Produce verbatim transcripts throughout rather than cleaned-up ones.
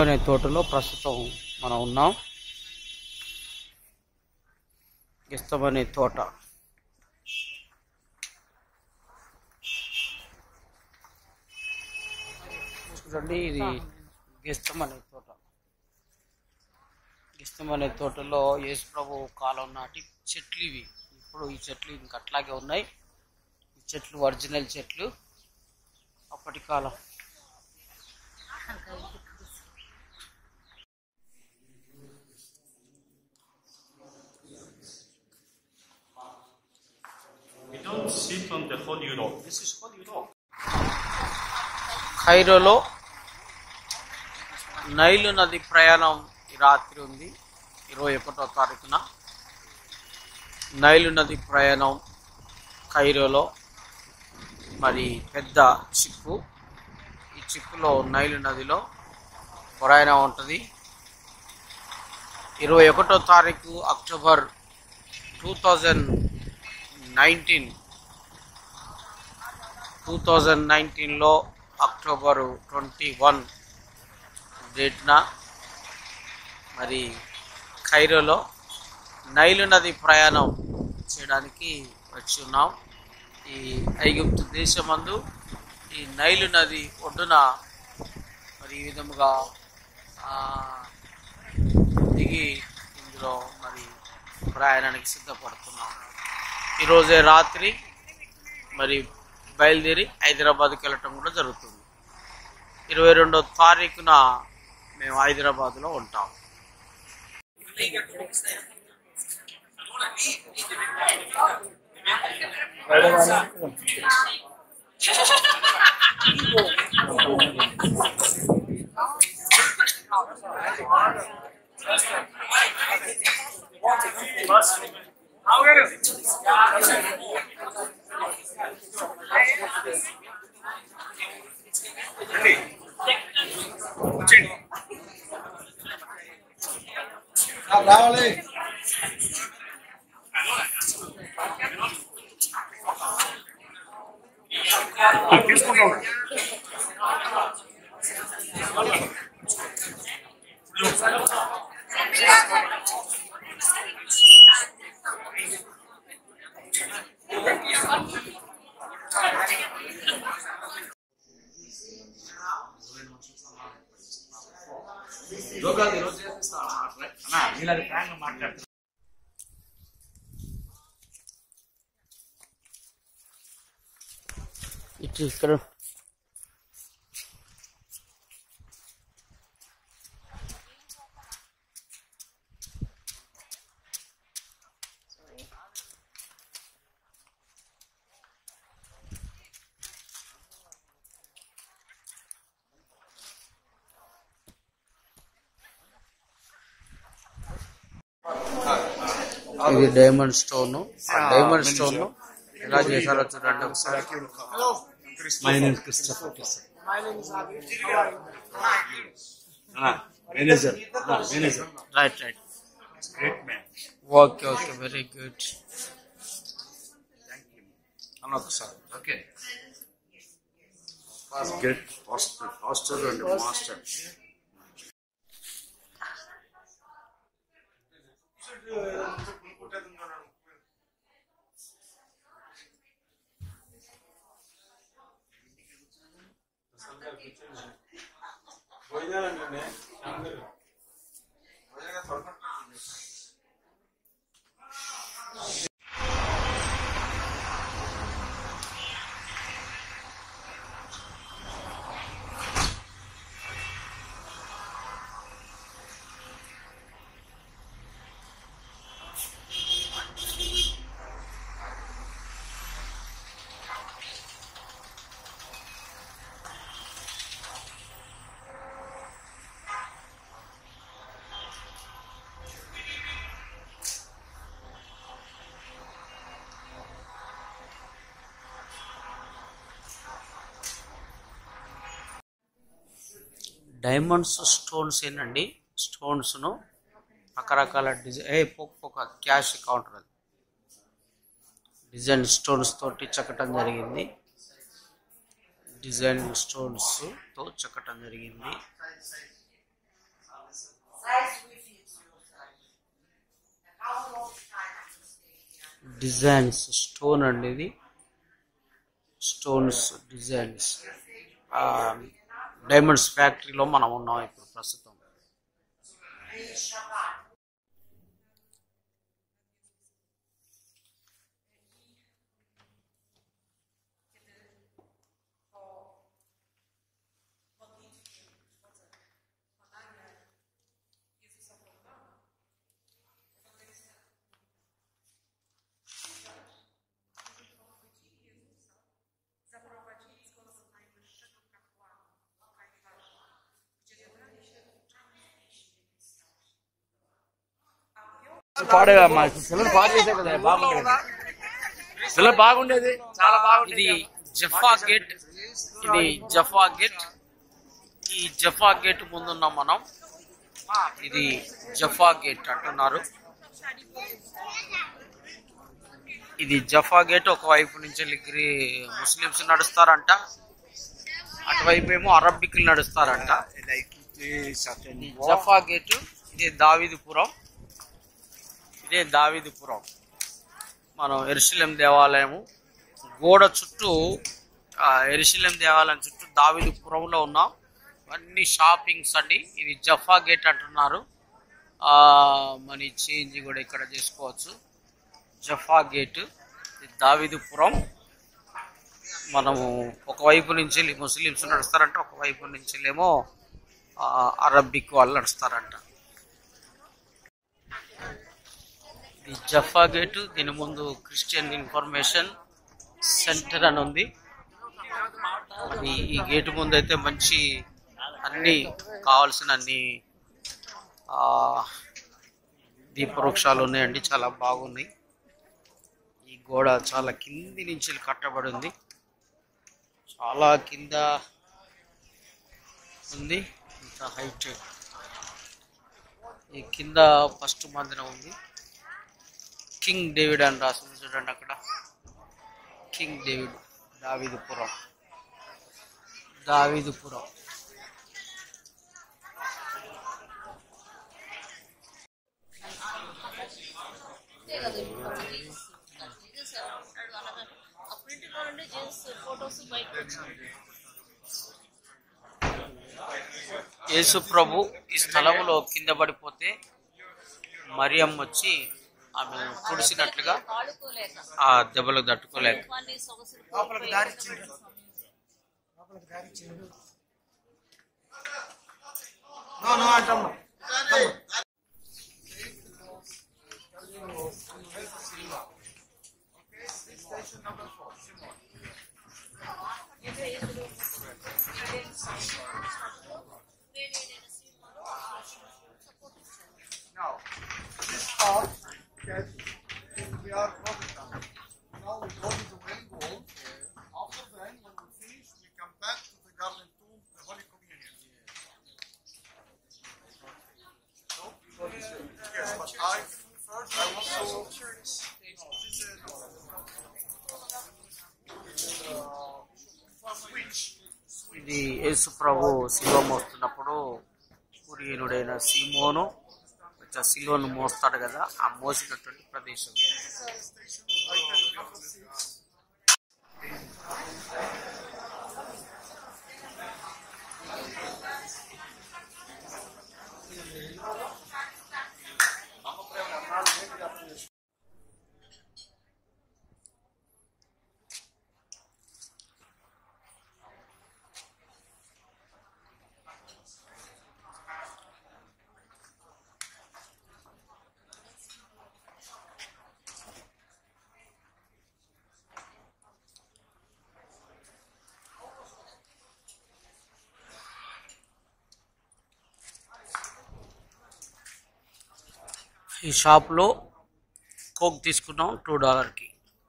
అనే తోటలో ప్రస్తుతం మనం ఉన్నాం. గెస్తమనే తోట. చూడండి, ఇది గెస్తమనే తోట. గెస్తమనే తోటలో యేసు ప్రభు కాలం నాటి చెట్లు ఇవి. ఇప్పుడు ఈ చెట్లు ఇంకా అట్లాగే ఉన్నాయి. ఈ చెట్లు ఒరిజినల్ చెట్లు, అప్పటి కాలం. We don't sit on the whole Europe. This is whole Europe. ఖైరోలో నైలు నది ప్రయాణం ఈ రాత్రి ఉంది. ఇరవై ఒకటో తారీఖున నైలు నది ప్రయాణం ఖైరోలో. మరి పెద్ద చిప్పు. ఈ చిప్పులో నైలు నదిలో ప్రయాణం ఉంటుంది. ఇరవై ఒకటో తారీఖు October two thousand nineteen two thousand నైన్టీన్లో అక్టోబరు ట్వంటీ వన్ డేట్న మరి ఖైరోలో నైలు నది ప్రయాణం చేయడానికి వచ్చి ఉన్నాం. ఈ ఐగుప్తు దేశమందు ఈ నైలు నది ఒడ్డున మరి ఈ విధముగా దిగి ఇందులో మరి ప్రయాణానికి సిద్ధపడుతున్నాం. ఈరోజే రాత్రి మరి బయలుదేరి హైదరాబాద్కి వెళ్ళటం కూడా జరుగుతుంది. ఇరవై రెండో తారీఖున మేము హైదరాబాద్లో ఉంటాం. రావాలి తీసుకున్నాం. మాట్లాడుతున్నా ఇటు ఇక్కడ ఇది డైమండ్ స్టోన్. డైమండ్ స్టోన్ ఎలా చేశారో చూడండి ఒకసారి. My name is Christopher. My name is Adi. Ah, manager. Ah, manager. Right right Great man. Okay okay very good. Thank you. Another sir. Okay. Get faster, faster and master. Diamonds stones ఏనండి. స్టోన్స్ను రకరకాల design ఏ పోక్ పోక cash counter అది design stones తోటి చెక్కటం జరిగింది. డిజైన్ స్టోన్స్ తో చెక్కటం జరిగింది. డిజైన్స్ స్టోన్ అండి, ఇది స్టోన్స్ డిజైన్స్. డైమండ్స్ ఫ్యాక్టరీలో మనం ఉన్నాం ఇప్పుడు ప్రస్తుతం. పాడే మా పిల్లలు పాడు చేసే కదా, బాగుండేది పిల్లలు బాగుండేది, చాలా బాగుంది. ఇది జఫా గేట్, ఇది జఫా గేట్. ఈ జఫా గేట్ ముందున్నాం మనం. ఇది జఫా గేట్ అంటున్నారు. ఇది జఫా గేట్. ఒకవైపు నుంచి లిగ్రీ ముస్లిమ్స్ నడుస్తారంట, అటువైపు ఏమో అరబ్బికులు నడుస్తారంట. జఫా గేట్. ఇది దావీదుపురం, ఇదే దావీదుపురం. మనం యెరూషలేం దేవాలయము గోడ చుట్టూ, యెరూషలేం దేవాలయం చుట్టూ దావీదుపురంలో ఉన్నాం. అన్ని షాపింగ్స్ అండి. ఇది జఫా గేట్ అంటున్నారు. మనీ చేంజ్ కూడా ఇక్కడ చేసుకోవచ్చు. జఫా గేట్, దావీదుపురం. మనము ఒకవైపు నుంచి ముస్లిమ్స్ నడుస్తారంట, ఒకవైపు నుంచి ఏమో అరబ్బిక్ వాళ్ళు నడుస్తారంట. ఇది జఫా గేట్. దీని ముందు క్రిస్టియన్ ఇన్ఫర్మేషన్ సెంటర్ అని ఉంది. అది ఈ గేటు ముందు అయితే మంచి అన్ని కావాల్సిన అన్ని దీపవృక్షాలు ఉన్నాయండి, చాలా బాగున్నాయి. ఈ గోడ చాలా కింది నుంచి కట్టబడి ఉంది, చాలా కింద ఉంది. ఇంత హైట్. ఈ కింద ఫస్ట్ మందిరం ఉంది. కింగ్ డేవిడ్ అని రాసింది చూడండి అక్కడ. King David. దావీదుపురం, దావీదుపురం. యేసు ప్రభు ఈ స్థలంలో కింద పడిపోతే మరియమ్మ వచ్చి ఆమె పొడిసినట్లుగా ఆ దెబ్బలకు తట్టుకోలేక Now, this part, okay, we are covered now. Now we go to the main goal. After that, when we finish, we come back to the garland tomb, the Holy Communion. So, we go this way. Yes, but I first I want to switch. ఇది యేసు ప్రభు శిలువ మోస్తున్నప్పుడు కురియనుడైన సీమోను శిలువను మోస్తాడు కదా, ఆ మోసినటువంటి ప్రదేశం. ఈ షాప్లో coke తీసుకున్నాం two డాలర్కి.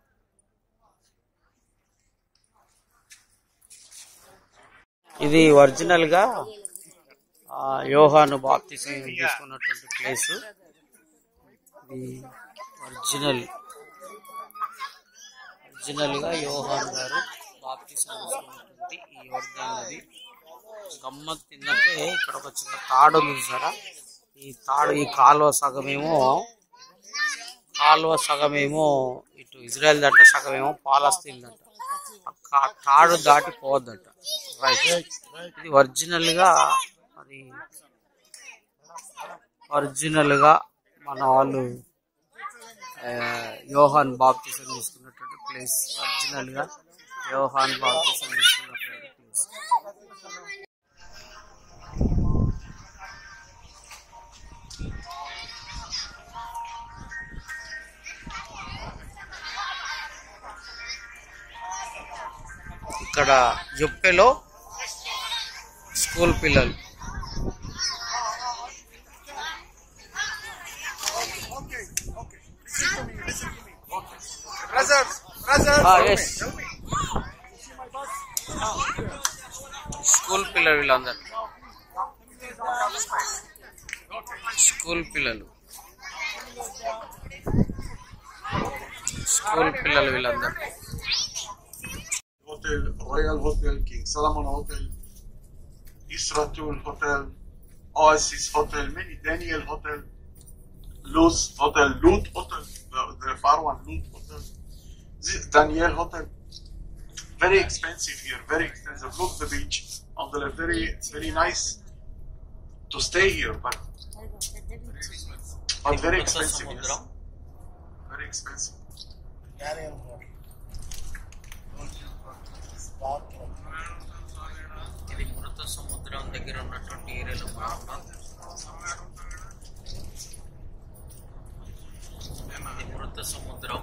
ఇది ఒరిజినల్గా యోహాను బాప్తిసం తీసుకున్నటువంటి ప్లేస్. ఇది ఒరిజినల్ ఒరిజినల్గా యోహాను గారు బాప్తిసం తీసుకున్నటువంటి ఈ యోర్దాన్ నది. గమ్మత్ ఏంటంటే ఇక్కడ ఒక చిన్న తాడు ఉంది సారా, ఈ తాడు ఈ కాలువ సగమేమో కాలువ సగమేమో ఇటు ఇజ్రాయెల్ దట, సగమేమో పాలస్తీన్ దట. ఆ తాడు దాటిపోవద్దట. రైట్. ఇది ఒరిజినల్ గా అది ఒరిజినల్ గా మన వాళ్ళు యోహాన్ బాప్తిసం తీసుకున్నటువంటి ప్లేస్. ఒరిజినల్ గా యోహాన్ బాప్తిసం తీసుకున్నటువంటి ప్లేస్. ఇక్కడ జొప్పెలో స్కూల్ పిల్లలు. స్కూల్ పిల్లలు వీళ్ళందరూ స్కూల్ పిల్లలు స్కూల్ పిల్లలు వీళ్ళందరూ. Hotel, Royal Hotel, King Solomon Hotel, Israel Hotel, Oasis Hotel, many Daniel Hotel, Luz Hotel, Lut Hotel, the, the far one, Lut Hotel, this Daniel Hotel. Very expensive here, very expensive. Look the beach on the left, very very nice to stay here, but but very expensive. Yes. Very expensive. ఇది మృత సముద్రం దగ్గర ఉన్నటువంటి ఏరియాలో మనం ఉన్నాం. ఇది మృత సముద్రం.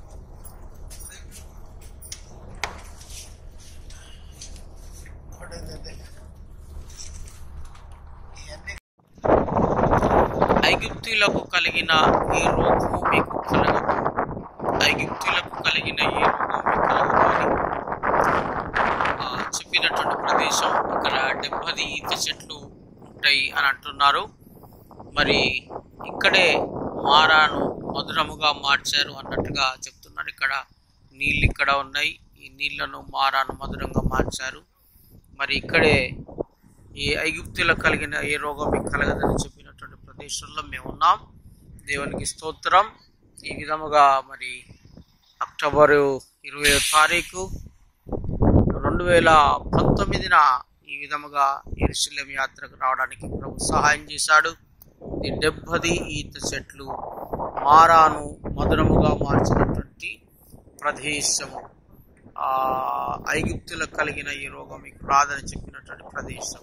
ఐగుప్తీయులకు కలిగిన ఈ రోగము మీకు కలగదు. ఐగుప్తీయులకు కలిగిన ఈ రోగం మీకు కలగదు అని చెప్పినటువంటి ప్రదేశం. ఇక్కడ డెబ్బది ఈత చెట్లు ఉంటాయి అని అంటున్నారు. మరి ఇక్కడే మారాను మధురముగా మార్చారు అన్నట్టుగా చెప్తున్నారు. ఇక్కడ నీళ్ళు ఇక్కడ ఉన్నాయి. ఈ నీళ్లను మారాను మధురంగా మార్చారు. మరి ఇక్కడే ఈ ఐగుప్తులకు కలిగిన ఏ రోగం మీకు కలగదని చెప్పినటువంటి ప్రదేశంలో మేము ఉన్నాం. దేవునికి స్తోత్రం. ఈ విధముగా మరి అక్టోబరు ఇరవై తారీఖు రెండు వేల పంతొమ్మిదిన ఈ విధముగా యెరూషలేము యాత్రకు రావడానికి ప్రభు సహాయం చేశాడు. ఈ డెబ్బది ఈత చెట్లు మారాను మధురముగా మార్చినటువంటి ప్రదేశము. ఆ ఐగుప్తులకు కలిగిన ఈ రోగం మీకు రాదని చెప్పినటువంటి ప్రదేశం.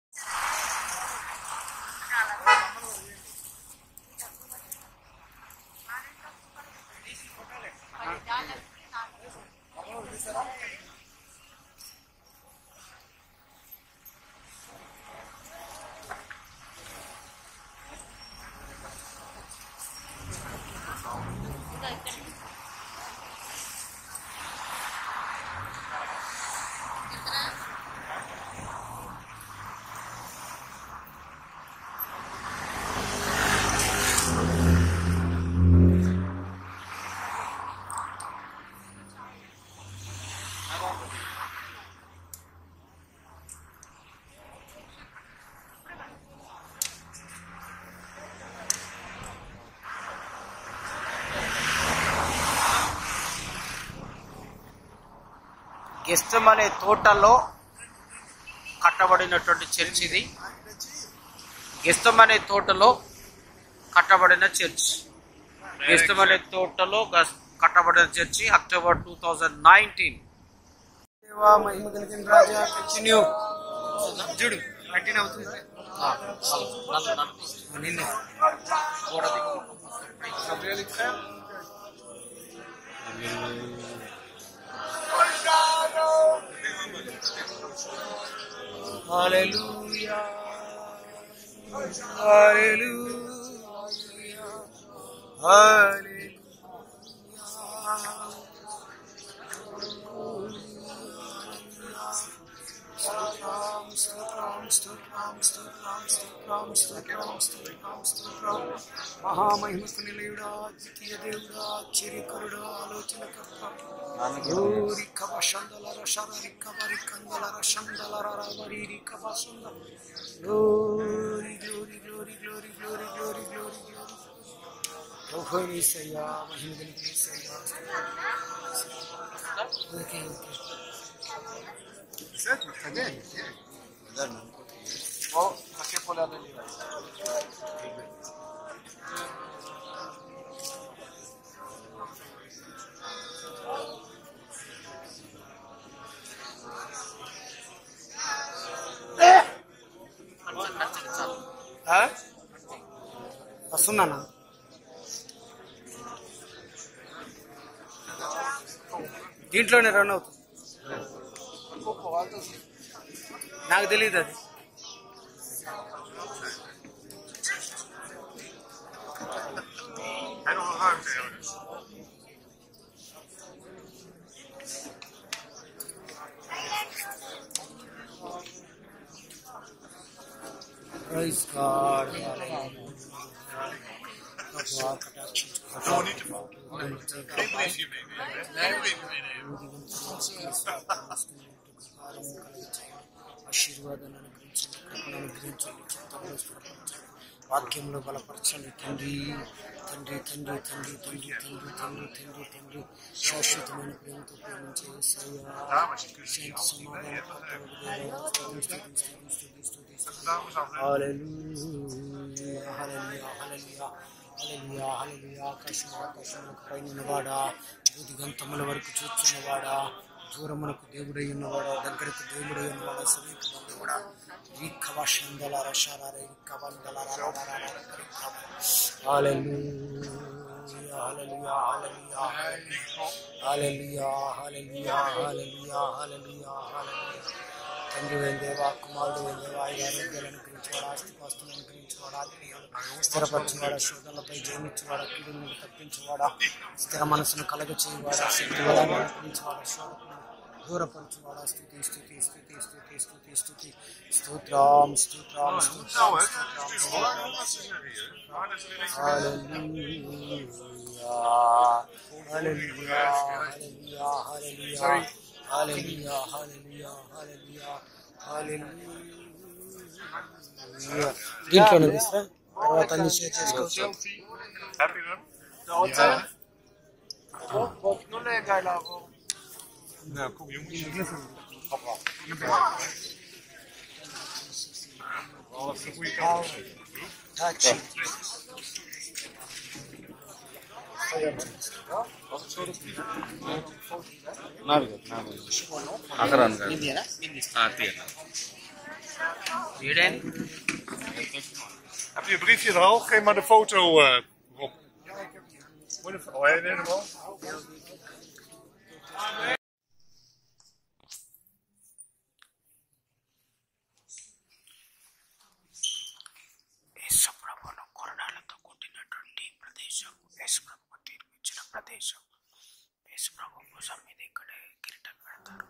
గెస్తమనే తోటలో కట్టబడినటువంటి చర్చ్ ఇది. గెస్తమనే తోటలో కట్టబడిన చర్చ్. గెస్తమనే తోటలో కట్టబడిన church October two thousand nineteen. మహిమ కలిగిన రాజా కంటిన్యూ చూడు కంటిన్యూ అవుతుంది. నిన్ను Hallelujah. Hallelujah. Hallelujah. స్తోత్రం స్తోత్రం స్తోత్రం స్తోత్రం స్తోత్రం స్తోత్రం మహామహిమకు నిలయుడా ద్వితీయ దేవుడా ఆశ్చర్యకరుడా ఆలోచనకర్త ఓరి కవశందల రషరి కవరి కందల రషందల రవరి కవశంద glory glory glory glory glory glory glory glory ఓహో యేసయ్యా మహిమ కలిగిన యేసయ్యా ఓకే ఓకే בסדר, תתקדם, כן. בוא, נחכה פה ליד אלירן. వస్తున్నానా దీంట్లోనే రన్ అవుతుంది నాకు తెలియదు అది I don't know how to do this. Praise God. No need to vote. Geen briefje mee. Nee, briefje mee. ఆశీర్వాదాన్ని అనుగ్రహించండి కృపను అనుగ్రహించండి చిత్తంలో స్థిరపరచండి వాక్యంలో బలపరచండి తండ్రి తండ్రి తండ్రి తండ్రి తండ్రి తండ్రి తండ్రి తండ్రి తండ్రి శాశ్వతమైన ప్రేమతో ప్రేమించే శాంతి సమాధానం ఆకాశం ఆకాశంలో పైనవాడా భూదిగంతముల వరకు చూచున్నవాడా దూరమునకు దేవుడై ఉన్నవాడా దగ్గరకు దేవుడై ఉన్నవాడా సమీపంలోవాడా రీఖవాషందల రషారా రీఖవందల హల్లెలూయా హల్లెలూయా హల్లెలూయా హల్లెలూయా హల్లెలూయా హల్లెలూయా హల్లెలూయా హల్లెలూయా తండ్రి అయిన దేవా కుమారుడు అయిన దేవా ఆరోగ్యాలను అనుగ్రహించేవాడా ఆస్తిపాస్తులను అనుగ్రహించేవాడా ఆత్మీయాలను స్థిరపరచువాడా శోధనలపై జయించేవాడా కీడును నుండి తప్పించేవాడా స్థిర మనసును కలగ చేయవాడా శక్తి బలాన్ని అనుగ్రహించేవాడా శోధకులను దూరపరచువాడా స్తుతి స్తుతి స్తుతి స్తుతి స్తుతి స్తుతి స్తోత్రం స్తోత్రం స్తోత్రం హల్లెలూయా హల్లెలూయా హల్లెలూయా హల్లెలూయా హల్లెలూయా హల్లెలూయా హల్లెలూయా దీంట్లోనే తీస్తా తర్వాత అన్ని షేర్ చేసుకోవచ్చు Heb je hem? Ja. Bob, nu lekker daarvoor. Nou, kom jongens. Papa. Oh, dat is een goede kans. Touch Heb je een briefje er al? Geef maar de foto, uh, Rob. Moet je... Oh, helemaal? యేసుప్రభును కొరడాలతో కొట్టినటువంటి ప్రదేశం యేసుప్రభుకు తీర్పిచ్చిన ప్రదేశం యేసుప్రభు భుజం మీద ఇక్కడే కిరీటం పెడతారు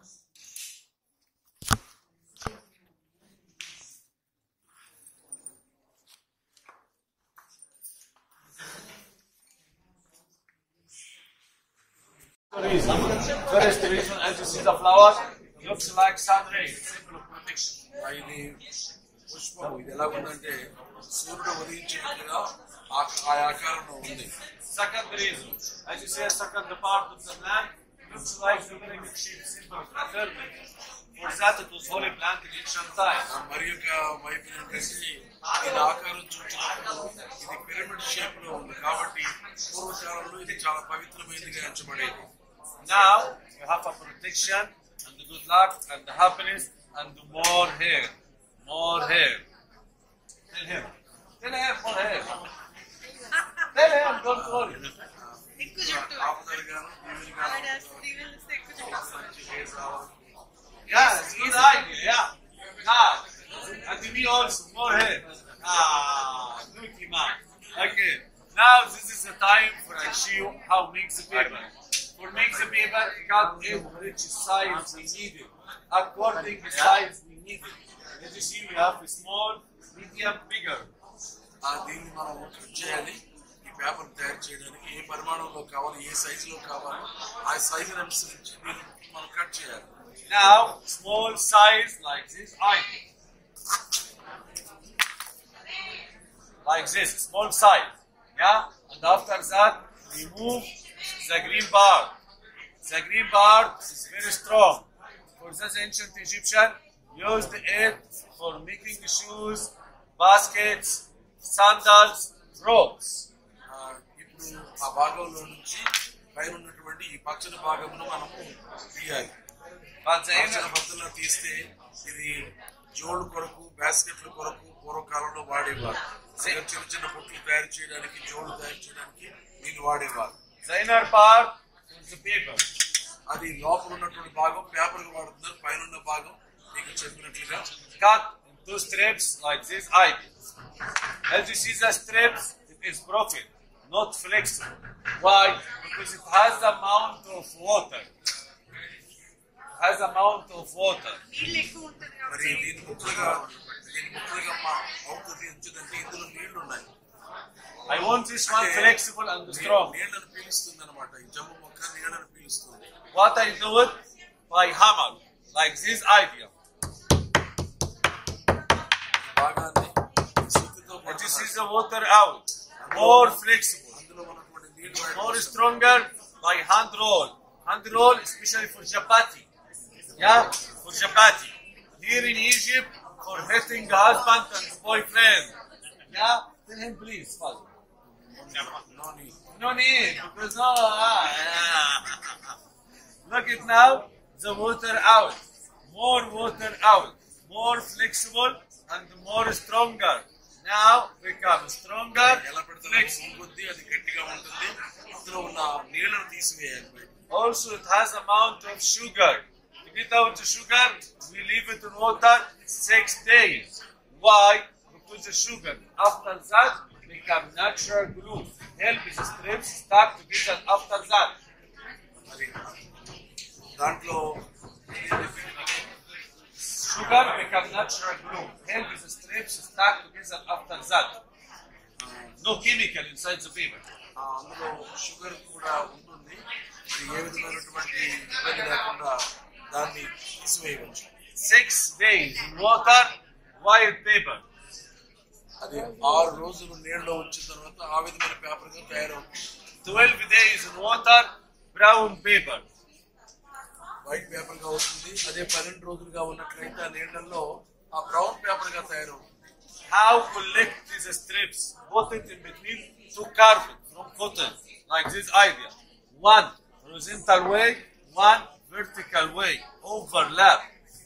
First reason, as you see the flowers, looks like sun rays, symbol of protection. ఇది పుష్పం ఇది ఎలా ఉందంటే సూర్యుడు ఉదయించినట్లుగా ఆ ఆకారంలో ఉంది. Second reason, as you see a second part of the plant, looks like the pyramid shaped symbol of fraternity. For that it was holy plant in ancient times. మరి యొక్క వైపు నుండి ఇది ఆకారం చూచినప్పుడు ఇది పిరమిడ్ షేప్ లో ఉంది కాబట్టి పూర్వకాలంలో ఇది చాలా పవిత్రమైనదిగా ఎంచబడేది. Now you have a protection and the good luck and the happiness and the more hair, more hair. Tell him, tell him more hair. Tell him, don't worry. ఆపదలు గాను దీవులు గాను Yeah, it's a good idea, yeah. Now, and to me also, more hair. Ah, Nuki man. Okay, now this is the time for I show you how make the paper. For make the paper, God gave which size we needed, according to size we needed. As you see, we have small, medium, bigger. ఆ దీన్ని మనం cut చేయాలి. ఈ paper తయారు చేయడానికి ఏ పరిమాణంలో కావాలి, ఏ సైజులో కావాలి, ఆ సైజుని అనుసరించి దీన్ని మనం కట్ చేయాలి. Now, small size like this, I like this, small size, yeah. And after that, remove the green bar. The green bar is very strong. For this ancient Egyptian used it for making shoes, baskets, sandals, ropes. ఆ, ఇప్పుడు ఆ భాగంలో నుంచి పైన ఉన్నటువంటి ఈ పచ్చని భాగమును మనము తీయాలి. But the పచ్చని inner, బద్దలు తీస్తే ఇది జోళ్ళు కొరకు, బాస్కెట్ల కొరకు పూర్వకాలంలో వాడేవారు. చిన్న చిన్న బుట్టలు తయారు చేయడానికి, జోళ్ళు తయారు చేయడానికి దీన్ని వాడేవారు. the inner part is the paper. అది లోపల ఉన్నటువంటి భాగం పేపర్ గా వాడుతున్నారు. పైన ఉన్న భాగం మీకు చెప్పినట్లుగా Cut into strips like this idea. As you see the strips, it is broken, not flexible. Why? Because it has the amount of water. It has amount of water. మరి దీని ముక్కలుగా దీని ముక్కలుగా మా- అవుతుంది ఎంచుదంటే ఇందులో నీళ్లు ఉన్నాయి. I want this one flexible and strong. నీళ్లను పీలుస్తుంది అనమాట. ఈ జమ్ము మొక్క నీళ్లను పీలుస్తుంది. What I do it by hammer, like this idea. భాగాన్ని ఈ సుత్తితో And you see కొడతారు. the water out. More flexible. అందులో ఉన్నటువంటి నీళ్లు బయటకు More వస్తాయి. stronger by hand roll. Hand roll, especially for chapati. Yeah, for chapati. Here in Egypt, for hitting husband and boyfriend. Yeah, tell him please. Father. No need. No need, because no. ah, Look at now, the water out. More water out. More flexible and more stronger. Now become stronger, ఎలా పెడతారో flexible. కొద్ది అది గట్టిగా ఉంటుంది. అందులో ఉన్న నీళ్లను తీసివేయాలి బయట. Also, it has amount of sugar. To get out the sugar, we leave it in water six days. Why? Because the sugar, after that, become natural glue. Help the strips start together after that. మరి దాంట్లో Sugar become natural glue. Help the strips start together after that. No chemical inside the paper. ఆ, అందులో sugar కూడా ఉంటుంది. అది ఏ విధమైనటువంటి ఇబ్బంది లేకుండా దాన్ని తీసివేయవచ్చు. Six days in water, white paper. అది ఆరు రోజులు నీళ్ళలో ఉంచిన తర్వాత ఆ విధమైన పేపర్ గా తయారవుతుంది. Twelve days in water, brown paper. White paper గా అవుతుంది. అదే పన్నెండు రోజులుగా ఉన్నట్లయితే ఆ నీళ్ళల్లో ఆ బ్రౌన్ పేపర్ గా తయారవుతుంది. How collect these strips? Put it in between two carpet from cotton, like this idea. One horizontal way, one vertical way, overlap.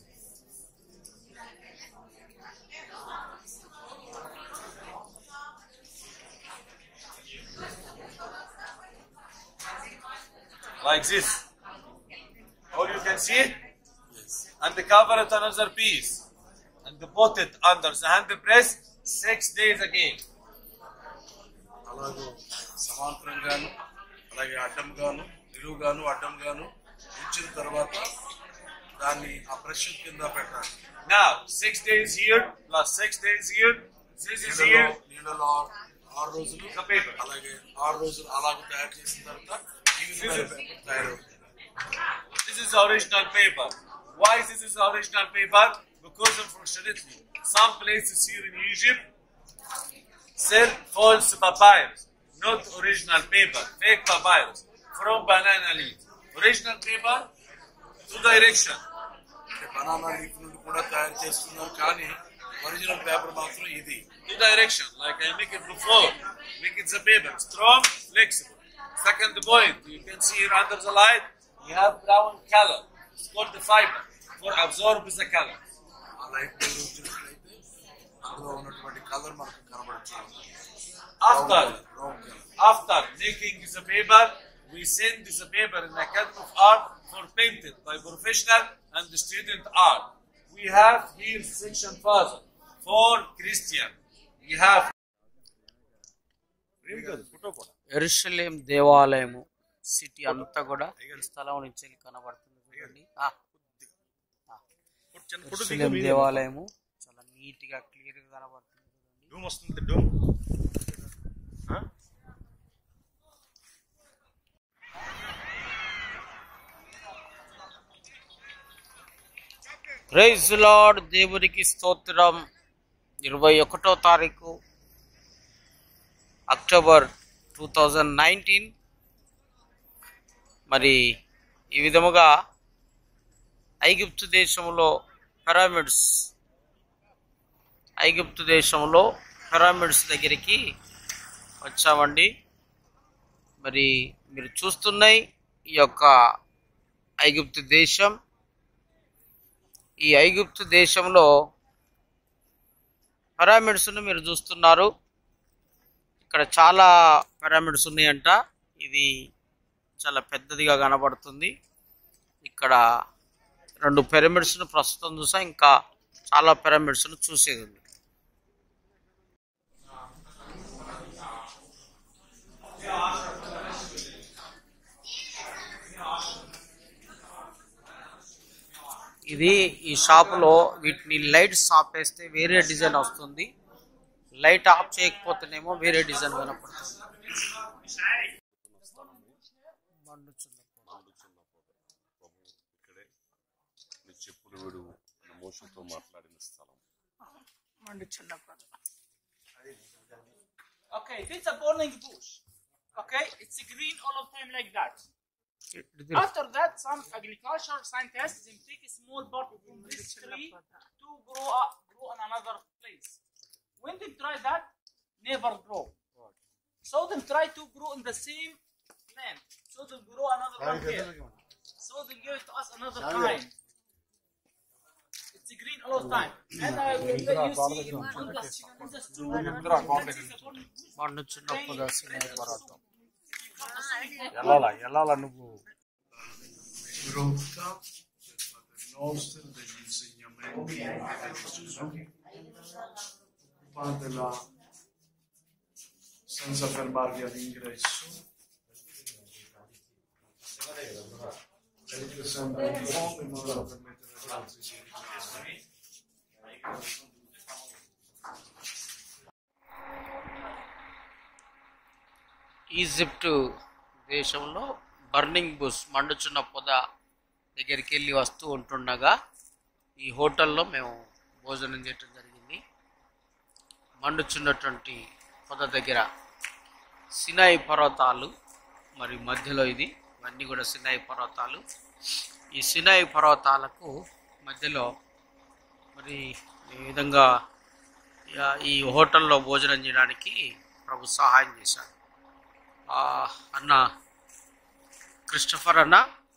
Like this. All you can see? Yes. And cover it another piece. And put it under the hand press six days again. అలాగే సమాంతరంగాను అలాగే అడ్డంగాను నిలువుగాను అడ్డంగాను ఉంచిన తర్వాత దాన్ని ఆ press కింద పెట్టాలి. Now, six days here plus six days here. This is నీళ్ళలో here. నీళ్ళలో ఆరు రోజులు The paper. అలాగే ఆరు రోజులు అలాగే తయారు చేసిన తర్వాత ఈ విధమైన పేపర్ తయారవుతుంది. This is the original paper. Why this is the original paper? Because unfortunately, some places here in Egypt sell false papyrus, not original paper, fake papyrus from banana leaf. Original paper, two direction. అంటే banana leaf నుండి కూడా తయారు చేస్తున్నారు కానీ original paper మాత్రం ఇది. Two direction, like I make it before. Make it the paper, strong, flexible. Second point, you can see here under the light, we have brown color. It's called the fiber for absorb the color. ఆ light చూసినట్లయితే అందులో ఉన్నటువంటి colour మనకు కనబడుతుంది. After, brown colour. after making the paper, we send the paper in the Academy of Art for painted by professional and student art. We have here section further for Christian. We have ఎరుషలేం దేవాలయము city అంతా కూడా ఈ స్థలం నుంచి కనబడుతుంది చూడండి. ఆ, ఆ. ఎరుషలేం దేవాలయము చాలా నీట్గా క్లియర్గా కనబడుతుంది. డూమ్ వస్తుంది డూమ్. ప్రైజ్ లార్డ్, దేవునికి స్తోత్రం. ఇరవై ఒకటో తారీఖు అక్టోబర్ టూ థౌజండ్ నైన్టీన్. మరి ఈ విధముగా ఐగుప్తు దేశంలో పిరమిడ్స్ ఐగుప్తు దేశంలో పిరమిడ్స్ దగ్గరికి వచ్చామండి. మరి మీరు చూస్తున్నాయి ఈ యొక్క ఐగుప్తు దేశం. ఈ ఐగుప్తు దేశంలో పిరమిడ్స్ను మీరు చూస్తున్నారు. ఇక్కడ చాలా పిరమిడ్స్ ఉన్నాయంట. ఇది చాలా పెద్దదిగా కనబడుతుంది. ఇక్కడ రెండు పిరమిడ్స్ను ప్రస్తుతం చూసా, ఇంకా చాలా పిరమిడ్స్ను చూసేది ఉంది. ఇది ఈ షాపులో వీటిని లైట్స్ ఆపేస్తే వేరే డిజైన్ వస్తుంది, లైట్ ఆఫ్ చేయకపోతేనేమో వేరే డిజైన్ కనపడుతుంది. ఇక్కడే నీ చెప్పుడు వీడు మోషంతో మాట్లాడిన స్థలం. Okay, this is a burning bush. Okay, it's green all of time like that. After that, some agriculture scientists they take a small part from this tree to grow up, grow in another place. When they try that, never grow. So they try to grow in the same plant. So they grow another one here. So they give it to us another time. It's green all the time. And I will let you see in the, in the stool. ఎలాలా ఎలాలా నువ్వు Brutta nostra degli insegnamenti di Gesù. Fatela senza fermarvi all'ingresso. Avete sempre di fome in modo da permettere agli altri di entrare. Egypt దేశంలో burning bush మండుచున్న పొద దగ్గరికి వెళ్ళి వస్తూ ఉంటుండగా ఈ హోటల్లో మేము భోజనం చేయటం జరిగింది. మండుచున్నటువంటి పొద దగ్గర సినాయి పర్వతాలు, మరి మధ్యలో ఇది ఇవన్నీ కూడా సినాయి పర్వతాలు. ఈ సినాయి పర్వతాలకు మధ్యలో మరి ఈ విధంగా ఈ హోటల్లో భోజనం చేయడానికి ప్రభు సహాయం చేశాడు. అన్న క్రిస్టఫర్ అన్న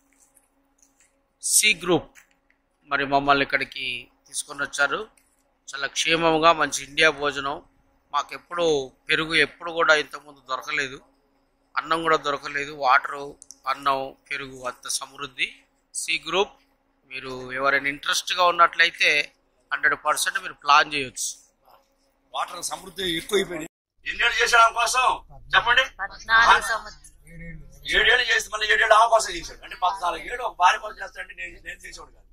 సి గ్రూప్ మరి మమ్మల్ని ఇక్కడికి తీసుకొని వచ్చారు. చాలా క్షేమంగా మంచి ఇండియా భోజనం. మాకు ఎప్పుడు పెరుగు ఎప్పుడు కూడా ఇంతకుముందు దొరకలేదు, అన్నం కూడా దొరకలేదు. వాటరు, అన్నం, పెరుగు అంత సమృద్ధి. సి గ్రూప్ మీరు ఎవరైనా ఇంట్రెస్ట్గా ఉన్నట్లయితే హండ్రెడ్ పర్సెంట్ మీరు ప్లాన్ చేయొచ్చు. వాటర్ సమృద్ధి ఎక్కువైపోయింది. ఎన్నేళ్ళు చేశాడు ఆమె కోసం చెప్పండి? ఏడేళ్ళు చేస్తే మళ్ళీ ఏడేళ్ళు ఆమె కోసం చేశాడు. అంటే పద్నాలుగు ఏడు ఒక భార్య కోసం చేస్తాడంటే నేను నేను చేసేవాడు కాదు.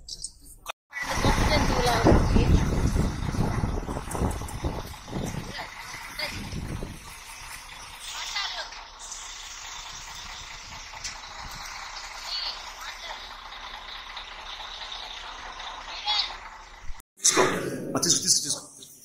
తీసుకో తీసుకో తీసుకో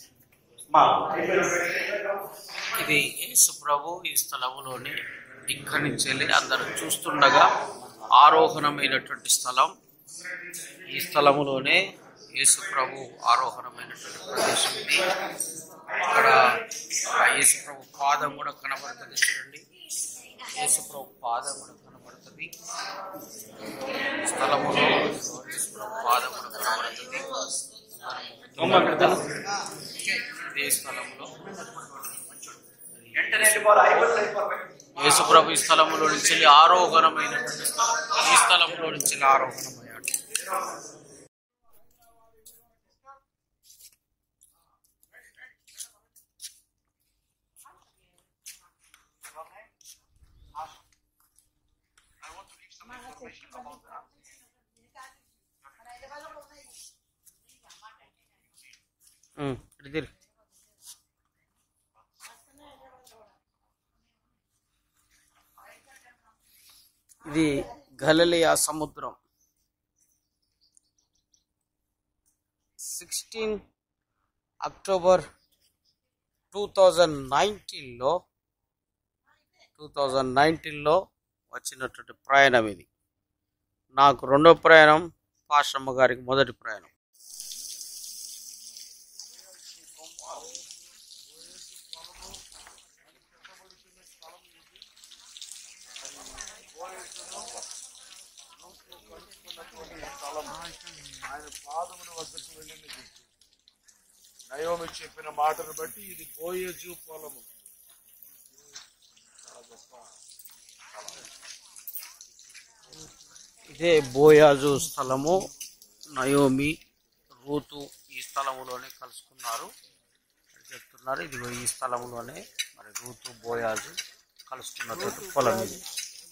ఇది యేసు ప్రభు ఈ స్థలములోనే ఇక్కడి నుంచి వెళ్ళి అందరూ చూస్తుండగా ఆరోహణమైనటువంటి స్థలం. ఈ స్థలములోనే యేసు ప్రభు ఆరోహణమైనటువంటి ప్రదేశం ఇది. ఇక్కడ యేసు ప్రభు పాదం కూడా కనబడుతుంది. చూడండి, యేసు ప్రభు పాదం కూడా కనబడుతుంది. స్థలములో యేసు ప్రభు పాదం కూడా కనబడుతుంది. ఇదే స్థలంలో యేసు ప్రభు ఈ స్థలంలో నుంచి ఆరోహణమైనటువంటి స్థలం. ఈ స్థలంలో నుంచి ఆరోహణమయ్యాడు. ఇది గలిలయ సముద్రం. సిక్స్టీన్ అక్టోబర్ టూ థౌజండ్ నైన్టీన్లో టూ థౌజండ్ నైన్టీన్లో వచ్చినటువంటి ప్రయాణం ఇది. నాకు రెండో ప్రయాణం, పాషమ్మ గారికి మొదటి ప్రయాణం. ఆయన పాదముల వద్దకు వెళ్ళింది. నయోమి చెప్పిన మాటను బట్టి ఇది బోయజు పొలము. ఇదే బోయాజు స్థలము. నయోమి, రూతు ఈ స్థలములోనే కలుసుకున్నారు చెప్తున్నారు. ఇది ఈ స్థలంలోనే మరి రూతు, బోయాజు కలుసుకున్నటువంటి పొలం ఇది.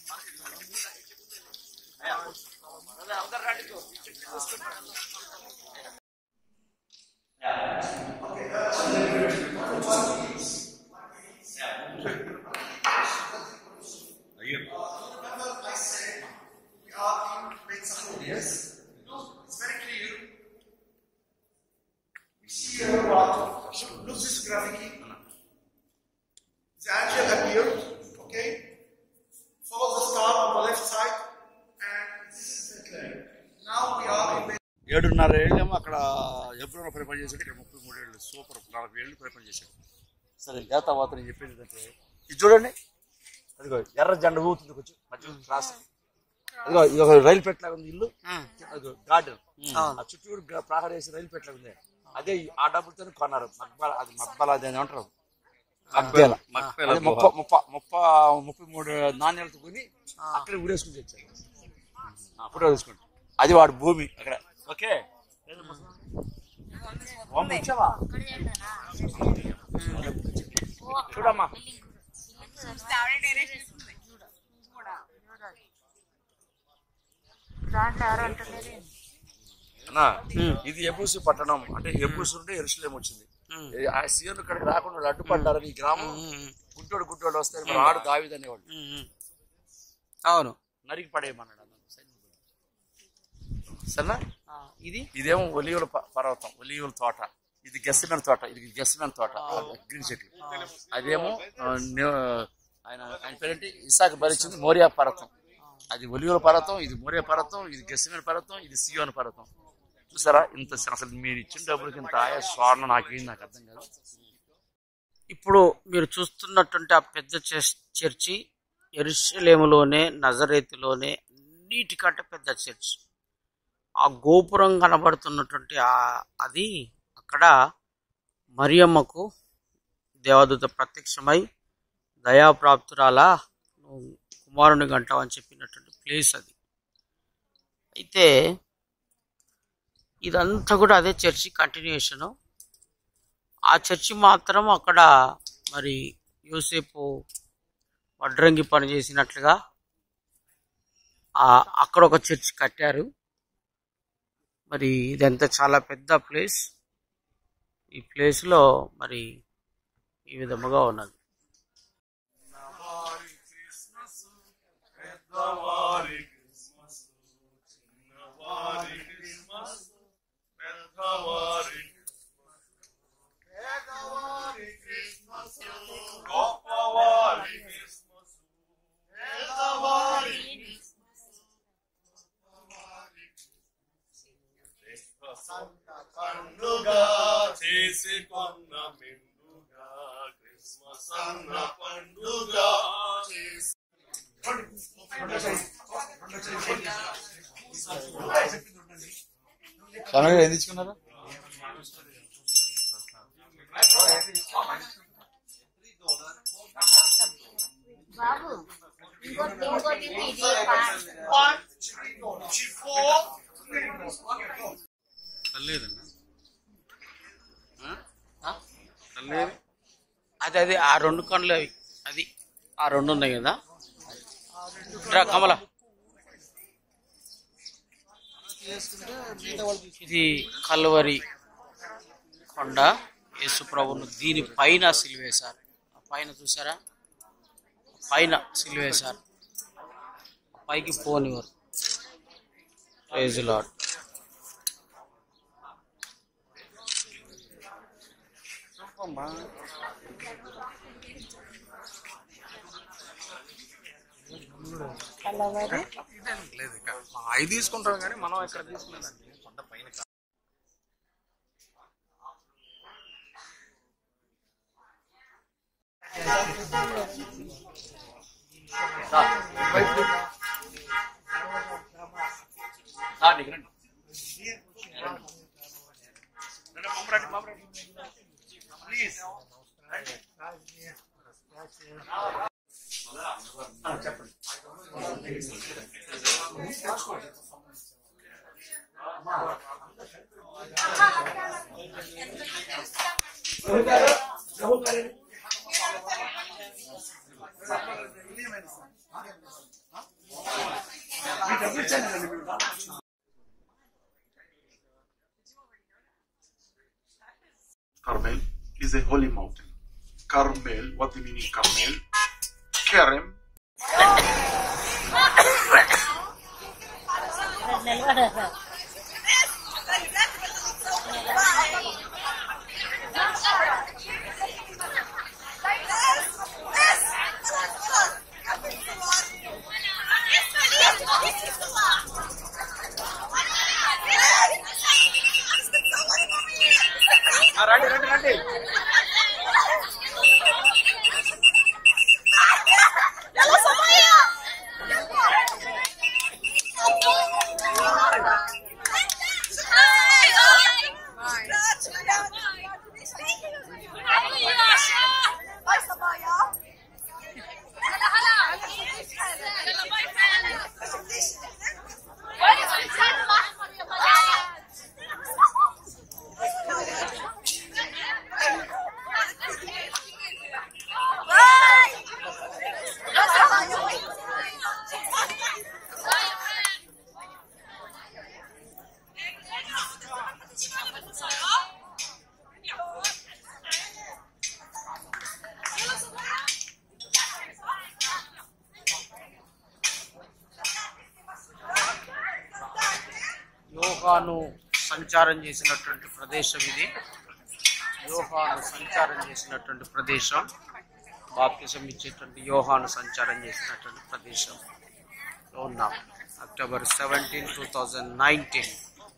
Look this graphic. The angel appeared, okay? Follow the star on the left side, and this is the clay. Now we are in ఏడున్నర ఏళ్ళేమో అక్కడ ఎప్పుడో పరిపాలన చేశాడు. ఇక్కడ ముప్పై మూడు ఏళ్ళు సూపర్ నలభై ఏళ్ళు పరిపాలన చేశాడు. సరే తర్వాత నేను చెప్పేది ఏంటంటే ఇది చూడండి, అదిగో ఎర్ర జెండా ఊతుంది కొంచెం మధ్య క్రాస్. అదిగో ఇది ఒక రైలు పెట్టలాగా ఉంది ఇల్లు, అదిగో గార్డెన్, ఆ చుట్టూరు ప్రహరీ వేసి రైలు పెట్టలాగా ఉంది. అదే ఆ డబ్బులతో కొన్నారు. మక్బల, అది మక్బల అది అని అంటారు. మక్బేల ముప్ప ముప్ప ముప్ప ముప్పై మూడు నాణ్యాలతో కొని అక్కడ ఊరేసుకుని తెచ్చారు. అప్పుడు వేసుకోండి, అది వాడి భూమి అక్కడ. ఓకే చూడమ్మా, అన్నా ఇది ఎబూసు పట్టణం. అంటే ఎబూసు నుండి యెరూషలేము వచ్చింది. ఆ సీఎం ఇక్కడికి రాకుండా అడ్డుపడ్డారని ఈ గ్రామం. గుడ్డోడు గుడ్డోడు వస్తే ఆడు దావీదు అనేవాడు. అవును, నరికి పడేయమన్నాడు. సరేనా? ఇది ఇదేమో ఒలీవుల పర్వతం, ఒలీవుల తోట. ఇది గెస్సిమెన్ తోట, ఇది గెస్సిమెన్ తోట, గ్రీన్ చెట్లు. అదేమో ఆయన ఆయన పేరేంటి ఇసాకు భరించింది మోరియా పర్వతం. అది ఒలీవుల పర్వతం, ఇది మోరియా పర్వతం, ఇది గెస్సిమెన్ పర్వతం, ఇది సియోను పర్వతం. చూసారా ఇంత అసలు మీరు ఇచ్చిన డబ్బులకి ఇంత ఆయా స్వర్ణ నాకేం నాకు అర్థం కాదు. ఇప్పుడు మీరు చూస్తున్నటువంటి ఆ పెద్ద చర్చి యెరూషలేములోనే, నజరేతులోనే అన్నిటికంటే పెద్ద చర్చ్. ఆ గోపురం కనబడుతున్నటువంటి అది అక్కడ మరియమ్మకు దేవదూత ప్రత్యక్షమై దయాప్రాప్తురాలా కుమారుని గంటావు అని చెప్పినటువంటి ప్లేస్ అది. అయితే ఇదంతా కూడా అదే చర్చి కంటిన్యూషను. ఆ చర్చి మాత్రం అక్కడ మరి యోసేపు వడ్రంగి పని చేసినట్లుగా అక్కడ ఒక చర్చి కట్టారు. మరి ఇదంతా చాలా పెద్ద ప్లేస్. ఈ ప్లేస్లో మరి ఈ విధముగా ఉన్నది. పండుగ చేసుకొన్న మెండుగా క్రిస్మస్ అన్న పండుగ ఎంచుకున్నారా? బాబు ఇంకోటి ఇంకోటి అది అది ఆ రెండు కన్నులు అవి అది ఆ రెండు ఉన్నాయి కదా కమల. ఇది కల్వరి కొండ యేసు ప్రభువును దీనిపైన సిలువేశారు. పైన చూసారా, పైన సిలువేశారు, పైకి పోనివారు. Praise lord. లేదు ఇక అవి తీసుకుంటాం కానీ మనం ఇక్కడ తీసుకునేదండి కొండ పైన. ప్లీజ్ చెప్పండి. Carmel is a holy mountain. Carmel, what do you mean in Carmel? Kerem. రండి రండి రండి. యోహాను సంచారం చేసినటువంటి ప్రదేశం ఇది. యోహాను సంచారం చేసినటువంటి ప్రదేశం, బాప్తిసం ఇచ్చేటువంటి యోహాను సంచారం చేసినటువంటి ప్రదేశంలో ఉన్నాం. October seventeen two thousand nineteen.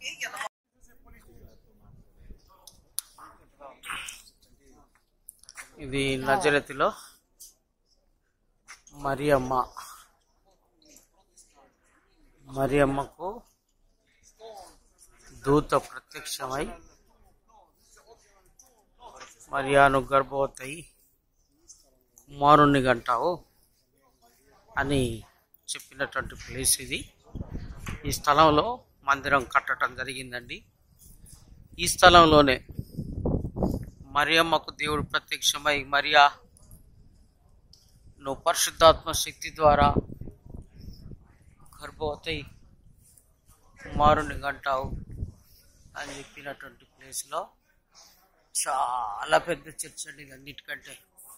ఇది నజరతిలో మరియమ్మ. మరియమ్మకు దూత ప్రత్యక్షమై మరియాను గర్భవతి కుమారుణ్ణి గంటావు అని చెప్పినటువంటి ప్లేస్ ఇది. ఈ స్థలంలో మందిరం కట్టడం జరిగిందండి. ఈ స్థలంలోనే మరియమ్మకు దేవుడు ప్రత్యక్షమై, మరియా నువ్వు పరిశుద్ధాత్మ శక్తి ద్వారా గర్భవతి కుమారుని గంటావు అని చెప్పినటువంటి ప్లేస్లో చాలా పెద్ద చర్చ్ అండి. అన్నిటికంటే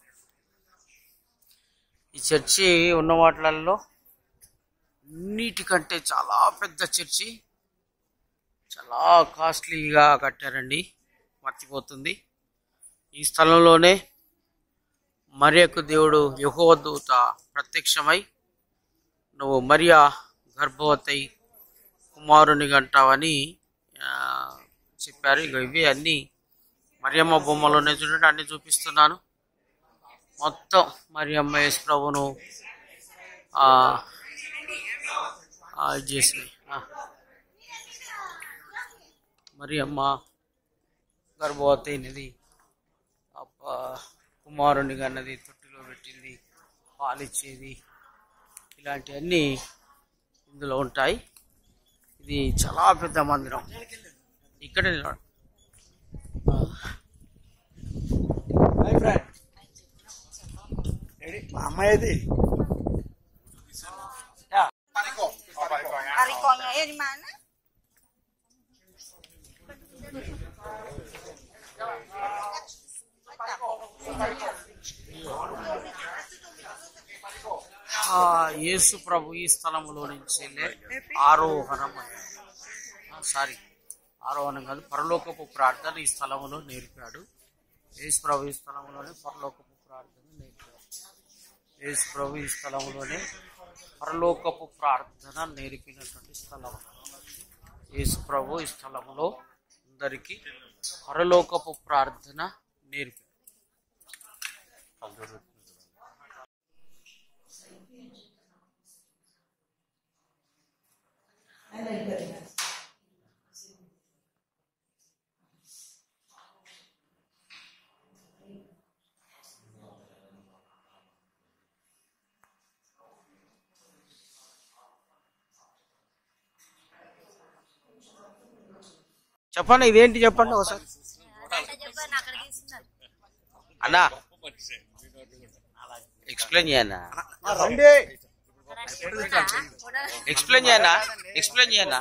ఈ చర్చి ఉన్న వాటిలలో అన్నిటికంటే చాలా పెద్ద చర్చి, చాలా కాస్ట్లీగా కట్టారండి, మర్చిపోతుంది. ఈ స్థలంలోనే మరియకు దేవుడు యెహోవా దూత ప్రత్యక్షమై నువ్వు మరియా గర్భవతి కుమారుని గంటావని చెప్పారు. ఇక ఇవి అన్నీ మరియమ్మ బొమ్మలోనే చూడండి, అన్ని చూపిస్తున్నాను. మొత్తం మరియమ్మ యేసు ప్రభువును చేసి మరియమ్మ గర్భవతి అనేది కుమారుని అన్నది, తొట్టిలో పెట్టింది, పాలిచ్చేది, ఇలాంటివన్నీ ఇందులో ఉంటాయి. ఇది చాలా పెద్ద మందిరం. ఇక్కడే అమ్మాయిది Ariconya di mana? యేసు ప్రభు ఈ స్థలములో నుంచి వెళ్ళే ఆరోహణం సారీ ఆరోహణం కాదు పరలోకపు ప్రార్థన ఈ స్థలములో నేర్పాడు. యేసు ప్రభు ఈ స్థలంలోనే పరలోకపు ప్రార్థన నేర్పాడు. యేసు ప్రభు ఈ స్థలంలోనే పరలోకపు ప్రార్థన నేర్పినటువంటి స్థలం. యేసు ప్రభు ఈ స్థలంలో అందరికీ పరలోకపు ప్రార్థన నేర్పాడు. చెప్పండి ఇదేంటి చెప్పండి ఒకసారి అన్నా ఎక్స్ప్లెయిన్ చేయన్నా ఎక్స్ప్లెయిన్ చేయన్నా ఎక్స్ప్లెయిన్ చేయన్నా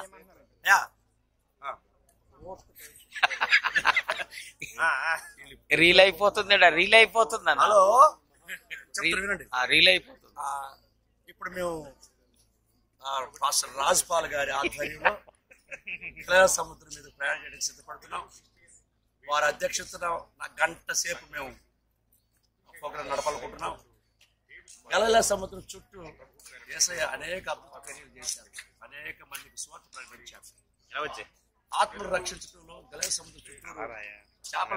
రీల్ అయిపోతుంది రీల్ అయిపోతుంది అన్న హలో రీల్ అయిపోతుంది. ఇప్పుడు మేము పాస్టర్ రాజ్పాల్ గారి ఆధ్వర్యంలో కళా సముద్రం మీద ప్రయాణం చేయడానికి సిద్ధపడుతున్నాం. వారి అధ్యక్షతన నా గంట సేపు మేము ప్రోగ్రాం నడపాలనుకుంటున్నాం. గలిలయ సముద్రం చుట్టూ యేసయ్య అనేక అద్భుత కార్యాలు చేశారు. అనేక మందికి స్వార్థ ప్రకటించారు. ఆత్మను రక్షించడంలో గలిలయ సముద్రం చుట్టూ చేపల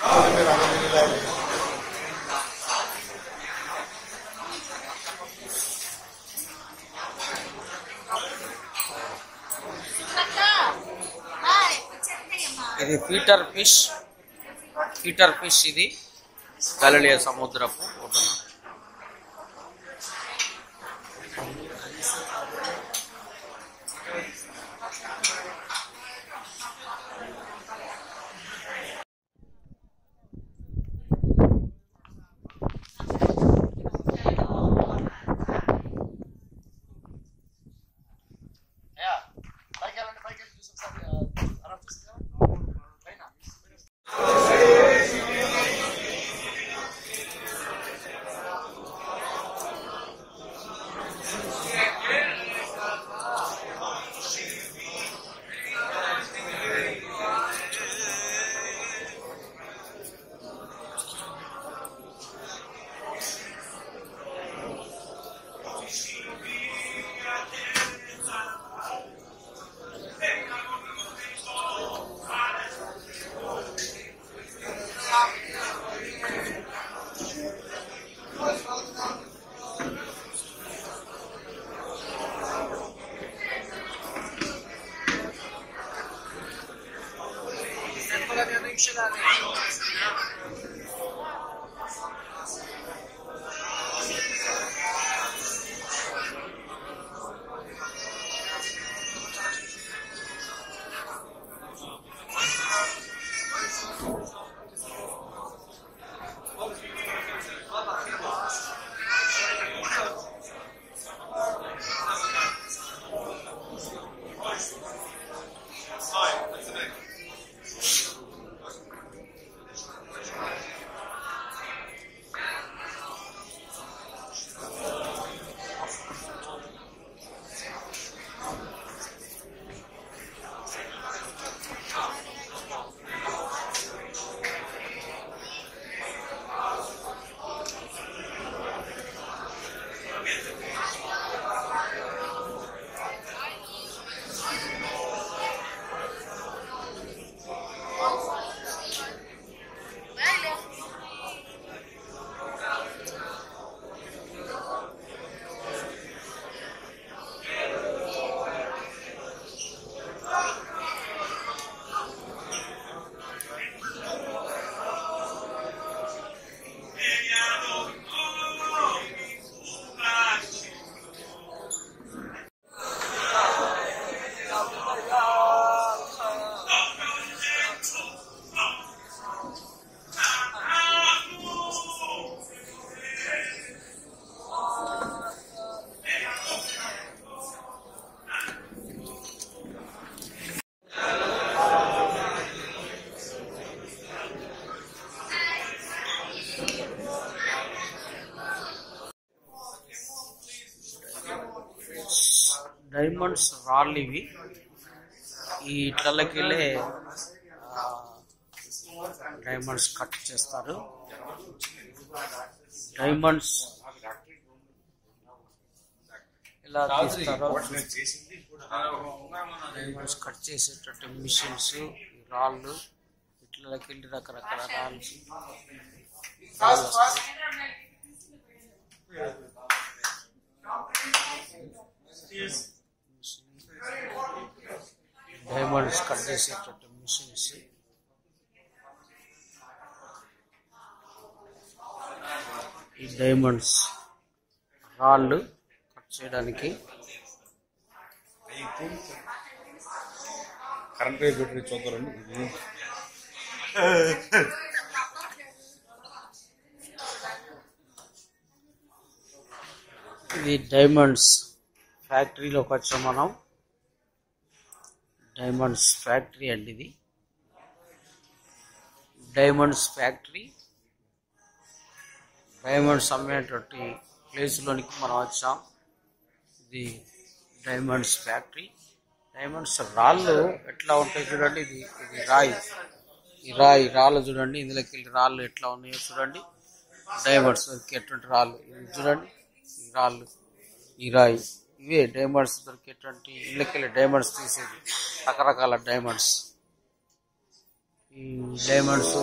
ఇది పీటర్ ఫిష్ పీటర్ ఫిష్ ఇది గలిలయ సముద్రపు ఒడ్డున. డైమండ్స్ రాళ్ళు ఇవి. ఈ ఇట్లకెళ్ళే డైమండ్స్ కట్ చేస్తారు. డైమండ్స్ ఎలా తీస్తారో డైమండ్స్ కట్ చేసేటట్టు మిషన్స్, రాళ్ళు ఇట్లకెళ్ళి రకరకాల రాళ్ళు డైమండ్స్ కట్ చేసేటట్టు మిషన్స్. ఈ డైమండ్స్ రాళ్ళు కట్ చేయడానికి కరెంట్ పెట్టి చూద్దారండి. ఇది డైమండ్స్ ఫ్యాక్టరీలోకి వచ్చాం మనం. డైమండ్స్ ఫ్యాక్టరీ అండి ఇది. డైమండ్స్ ఫ్యాక్టరీ డైమండ్స్ అమ్మేటువంటి ప్లేస్లోనికి మనం వచ్చాం. ఇది డైమండ్స్ ఫ్యాక్టరీ. డైమండ్స్ రాళ్ళు ఎట్లా ఉంటాయి చూడండి. ఇది ఇది రాయి, ఈ రాయి రాళ్ళు చూడండి. ఇందులోకి వెళ్ళి రాళ్ళు ఎట్లా ఉన్నాయో చూడండి. డైమండ్స్ దొరికేటువంటి రాళ్ళు ఇది చూడండి. ఈ రాళ్ళు, ఈ రాయి, ఇవే డైమండ్స్ దొరికేటువంటి ఇళ్ళకి వెళ్ళి డైమండ్స్ తీసేది. రకరకాల డైమండ్స్. ఈ డైమండ్స్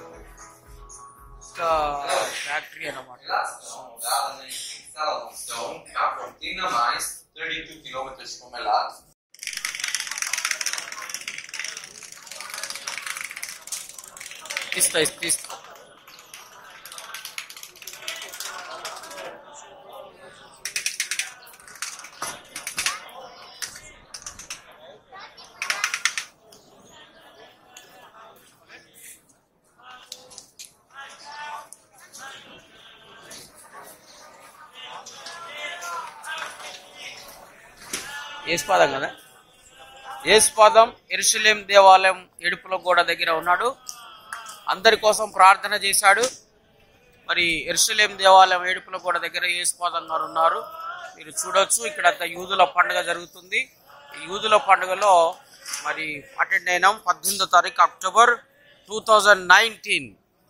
ఫ్యాక్టరీ అన్నమాట. తీస్తా తీస్తా యేసుపాదం కదా. యేసుపాదం యెరూషలేం దేవాలయం ఏడుపుల గోడ దగ్గర ఉన్నాడు. అందరి కోసం ప్రార్థన చేశాడు. మరి యెరూషలేం దేవాలయం ఏడుపుల గోడ దగ్గర యేసుపాదం గారు ఉన్నారు. మీరు చూడొచ్చు. ఇక్కడ యూదుల పండుగ జరుగుతుంది. ఈ యూదుల పండుగలో మరి అటెండ్ అయినాం. పద్దెనిమిదో తారీఖు అక్టోబర్ టూ థౌజండ్ నైన్టీన్.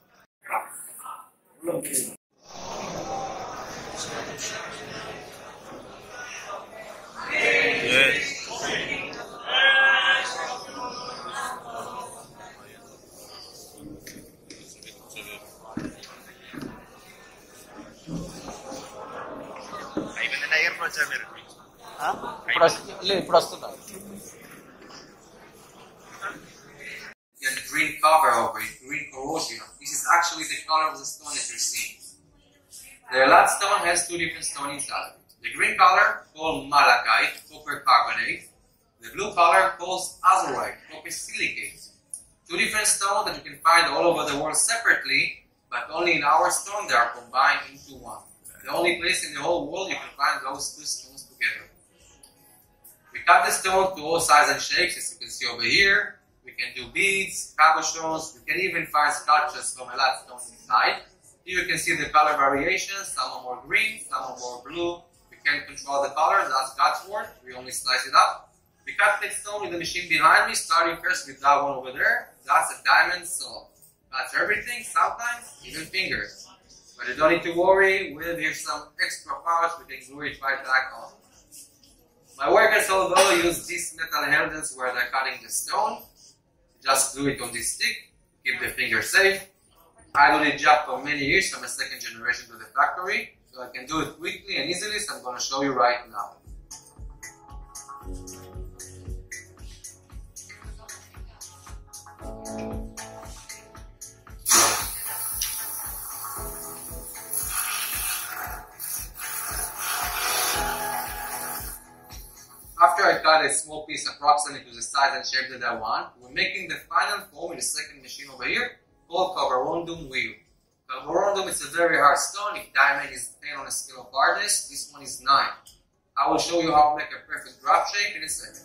ఇప్పుడు వస్తున్నా. The green cover over it, green corrosion. This is actually the color of the stone that you're seeing. The lat stone has two different stones inside. The green color called malachite, copper carbonate. The blue color called azurite, copper silicate. Two different stones that you can find all over the world separately, but only in our stone they are combined into one. The only place in the whole world you can find those two stones together. We cut the stone to all sizes and shapes, as you can see over here. We can do beads, cabochons, we can even find sculptures from a lot of stones inside. Here you can see the color variations, some are more green, some are more blue. We can control the colors, that's God's word, we only slice it up. We cut the stone with the machine behind me, starting first with that one over there. That's a diamond saw. That's everything, sometimes even fingers. But you don't need to worry, we'll give some extra polish, we can glue it right back on. My workers, although, use these metal handles where they're cutting the stone. Just glue it on this stick, keep the finger safe. I do this job for many years, I'm a second generation to the factory, so I can do it quickly and easily, so I'm going to show you right now. After I cut a small piece approximately to the size and shape that I want, we're making the final foam in the second machine over here called Carborundum wheel. Carborundum is a very hard stone. If diamond is ten on a scale of hardness, this one is nine. I will show you how to make a perfect drop shape in a second.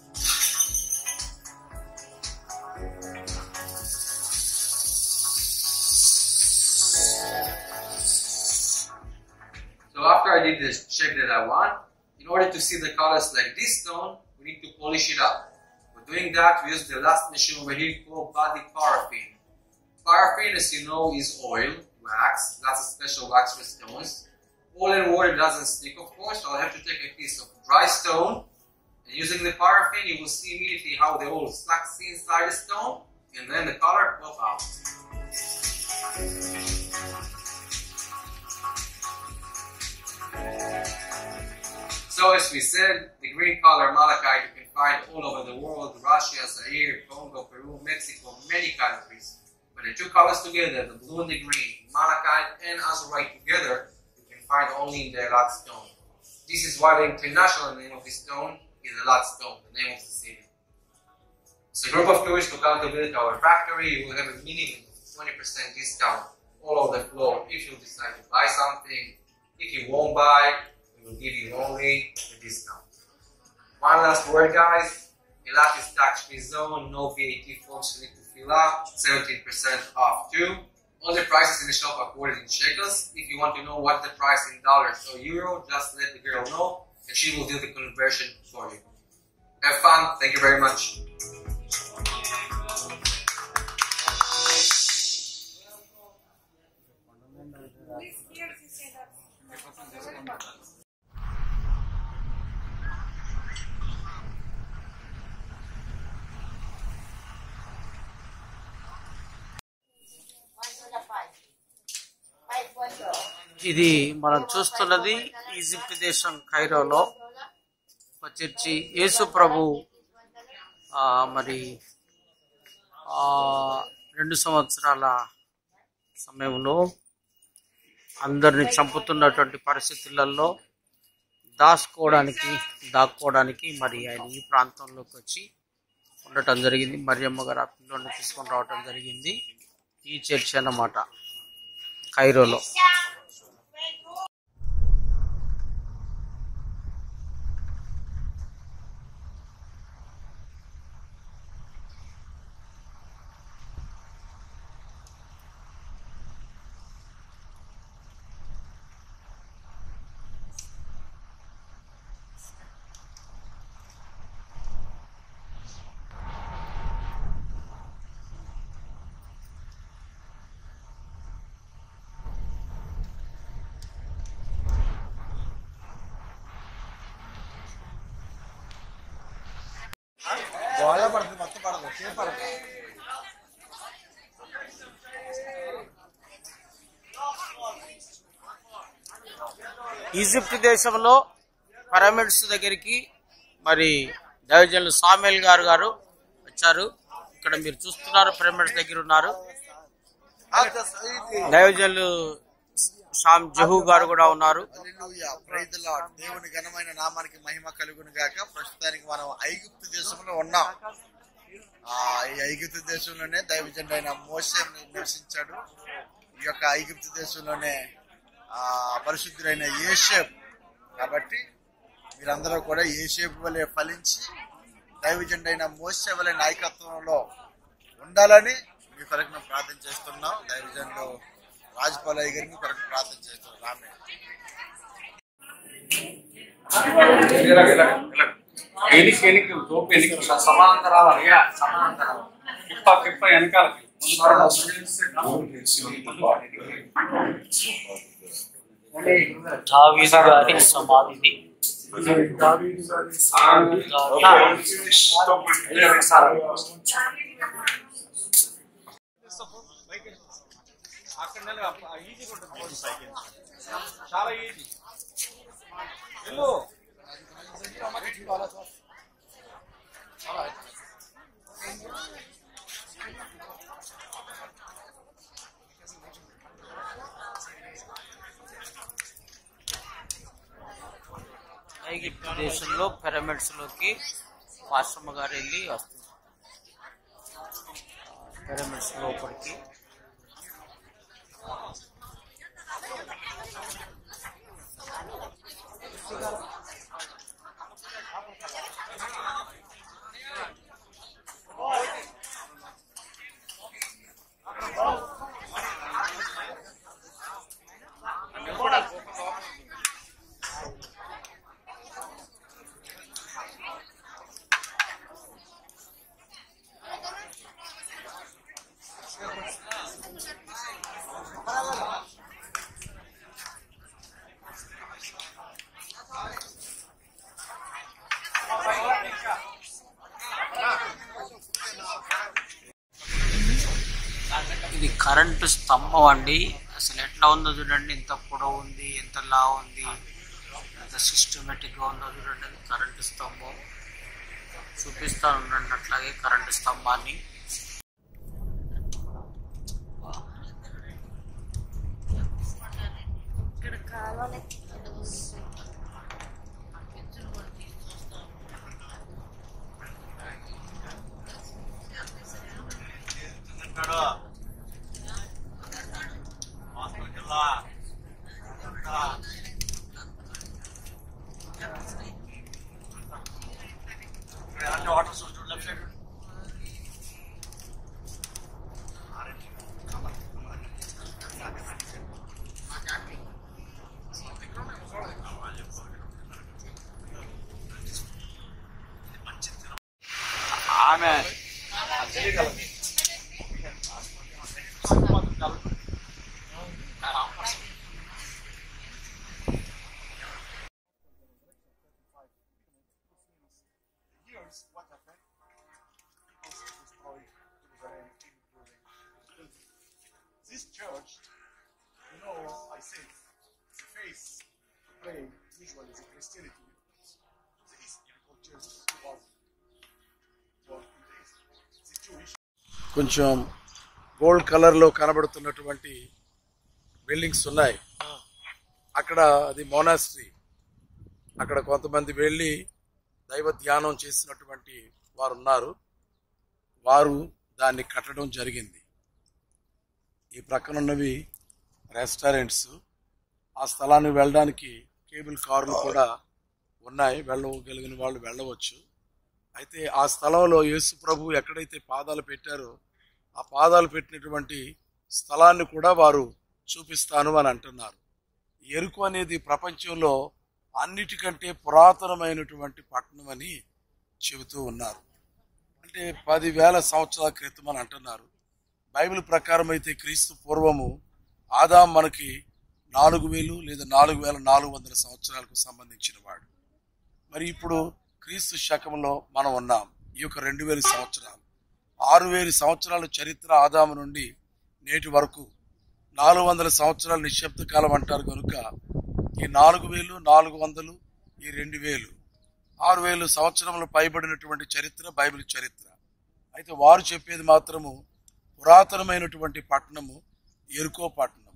So after I did the shape that I want, In order to see the colors like this stone, we need to polish it up. For doing that, we use the last machine over here called body paraffin. Paraffin, as you know, is oil, wax. That's a special wax for stones. Oil and water doesn't stick, of course, so I'll have to take a piece of dry stone, and using the paraffin, you will see immediately how the oil sucks inside the stone, and then the color will out. So as we said, the green color malachite you can find all over the world: Russia, Zaire, Congo, Peru, Mexico, many countries. But the two colors together, the blue and the green, malachite and azurite together, you can find only in the Eilat stone. This is why the international name of this stone is Eilat stone, the name of the city. So a group of tourists to come to visit our factory, you will have a minimum of twenty percent discount all over the floor if you decide to buy something. If you won't buy, we will give you only a discount. One last word, guys. Eilat is tax-free zone, no V A T forms you need to fill up, seventeen percent off too. All the prices in the shop are quoted in shekels. If you want to know what the price in dollars or euro, just let the girl know and she will do the conversion for you. Have fun. Thank you very much. ఇది మనం చూస్తున్నది Egypt దేశం కైరోలో ఒక church. యేసు ప్రభు ఆ మరి ఆ రెండు సంవత్సరాల సమయంలో అందరిని చంపుతున్నటువంటి పరిస్థితులలో దాచుకోవడానికి దాక్కోవడానికి మరి ఆయన ఈ ప్రాంతంలోకి వచ్చి ఉండటం జరిగింది. మరియమ్మ గారు ఆ పిల్లోని తీసుకొని రావటం జరిగింది. ఈ చర్చి అన్నమాట కైరోలో. ఈజిప్ట్ దేశంలో పిరమిడ్స్ దగ్గరికి మరి దైవజనులు సామ్యుయల్ గారు గారు వచ్చారు. ఇక్కడ మీరు చూస్తున్నారు, పిరమిడ్స్ దగ్గర ఉన్నారు. దైవజనులు షామ్ జహూ గారు కూడా ఉన్నారు. దేవుని ఘనమైన నామానికి మహిమ కలుగును గాక. ప్రస్తుతానికి మనం ఐగుప్తు దేశంలో ఉన్నాం. ఆ ఈ ఐగుప్తు దేశంలోనే దైవజనుడు అయిన మోషే నివసించాడు. ఈ యొక్క ఐగుప్తు దేశంలోనే ఆ పరిశుద్ధుడైన యేషేపు. కాబట్టి మీరందరూ కూడా యేషేపు వలె ఫలించి దైవజనుడు అయిన మోషే వలె నాయకత్వంలో ఉండాలని మీ కొరకు మేము ప్రార్థన చేస్తున్నాం. దైవజనుడు రాజపాలయ్య గారికి కొరకు ప్రార్థన చేస్తున్నాం. రామే సమాంతరాలు అయ్యా, సమాంతరాలు కిప్ప కిప్ప వెనకాలకి దావీదు గారి సమాధిని చాలా ఈజీ. వెళ్ళు ఈజిప్ట్ దేశంలో పిరమిడ్స్ లోకి పాస్టమ్మ గారు వెళ్ళి వస్తుంది. పిరమిడ్స్ లోపలికి ఇది కరెంటు స్తంభం అండి. అసలు ఎట్లా ఉందో చూడండి, ఎంత పొడవు ఉంది, ఎంత లా ఉంది, ఎంత సిస్టమేటిక్గా ఉందో చూడండి. అది కరెంటు స్తంభం. చూపిస్తా ఉండండి అట్లాగే కరెంటు స్తంభాన్ని. Amen. Here's what happened. People destroyed Jerusalem during this church. You know, I said the face to pray usually is Christianity. The Eastern church was the Jewish. కొంచెం గోల్డ్ కలర్లో కనబడుతున్నటువంటి బిల్డింగ్స్ ఉన్నాయి. అక్కడ అది మోనాస్ట్రీ. అక్కడ కొంతమంది వెళ్ళి దైవ ధ్యానం చేసినటువంటి వారు ఉన్నారు. వారు దాన్ని కట్టడం జరిగింది. ఈ ప్రక్కన ఉన్నవి రెస్టారెంట్స్. ఆ స్థలానికి వెళ్ళడానికి కేబుల్ కార్లు కూడా ఉన్నాయి. వెళ్ళగలిగిన వాళ్ళు వెళ్ళవచ్చు. అయితే ఆ స్థలంలో యేసు ప్రభు ఎక్కడైతే పాదాలు పెట్టారో ఆ పాదాలు పెట్టినటువంటి స్థలాన్ని కూడా వారు చూపిస్తాను అని అంటున్నారు. ఎరుకు అనేది ప్రపంచంలో అన్నిటికంటే పురాతనమైనటువంటి పట్టణం అని చెబుతూ ఉన్నారు. అంటే పదివేల సంవత్సరాల క్రితం అని అంటున్నారు. బైబిల్ ప్రకారం అయితే క్రీస్తు పూర్వము ఆదాం మనకి నాలుగు వేలు లేదా నాలుగు వేల నాలుగు వందల సంవత్సరాలకు సంబంధించిన వాడు. మరి ఇప్పుడు క్రీస్తు శకంలో మనం ఉన్నాం. ఈ యొక్క రెండు వేల సంవత్సరాలు ఆరు వేల సంవత్సరాల చరిత్ర ఆదాము నుండి నేటి వరకు నాలుగు వందల సంవత్సరాల నిశ్శబ్ద కాలం అంటారు. కనుక ఈ నాలుగు వేలు నాలుగు వందలు ఈ రెండు వేలు ఆరు వేలు సంవత్సరములు పైబడినటువంటి చరిత్ర బైబిల్ చరిత్ర. అయితే వారు చెప్పేది మాత్రము పురాతనమైనటువంటి పట్టణము ఎరుకో పట్టణం.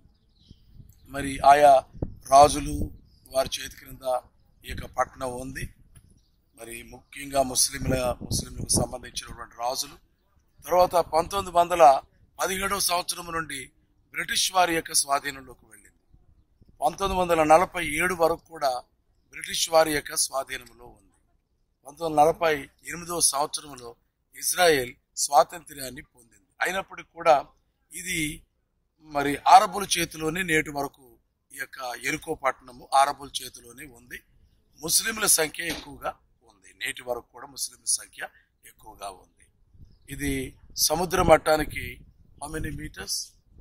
మరి ఆయా రాజులు వారి చేతి క్రింద ఈ యొక్క పట్టణం ఉంది. మరి ముఖ్యంగా ముస్లింల ముస్లింలకు సంబంధించినటువంటి రాజులు. తర్వాత పంతొమ్మిది వందల పదిహేడవ సంవత్సరం నుండి బ్రిటిష్ వారి యొక్క స్వాధీనంలోకి వెళ్ళింది. పంతొమ్మిది వందల నలభై ఏడు వరకు కూడా బ్రిటిష్ వారి యొక్క స్వాధీనంలో ఉంది. పంతొమ్మిది వందల నలభై ఎనిమిదవ సంవత్సరంలో ఇజ్రాయెల్ స్వాతంత్ర్యాన్ని పొందింది. అయినప్పటికీ కూడా ఇది మరి అరబుల చేతిలోనే నేటి వరకు ఈ యొక్క ఎరుకో పట్టణము అరబుల చేతిలోనే ఉంది. ముస్లింల సంఖ్య ఎక్కువగా ఉంది. నేటి వరకు కూడా ముస్లింల సంఖ్య ఎక్కువగా ఉంది. ఇది సముద్ర మట్టానికి హౌ మెనీ మీటర్స్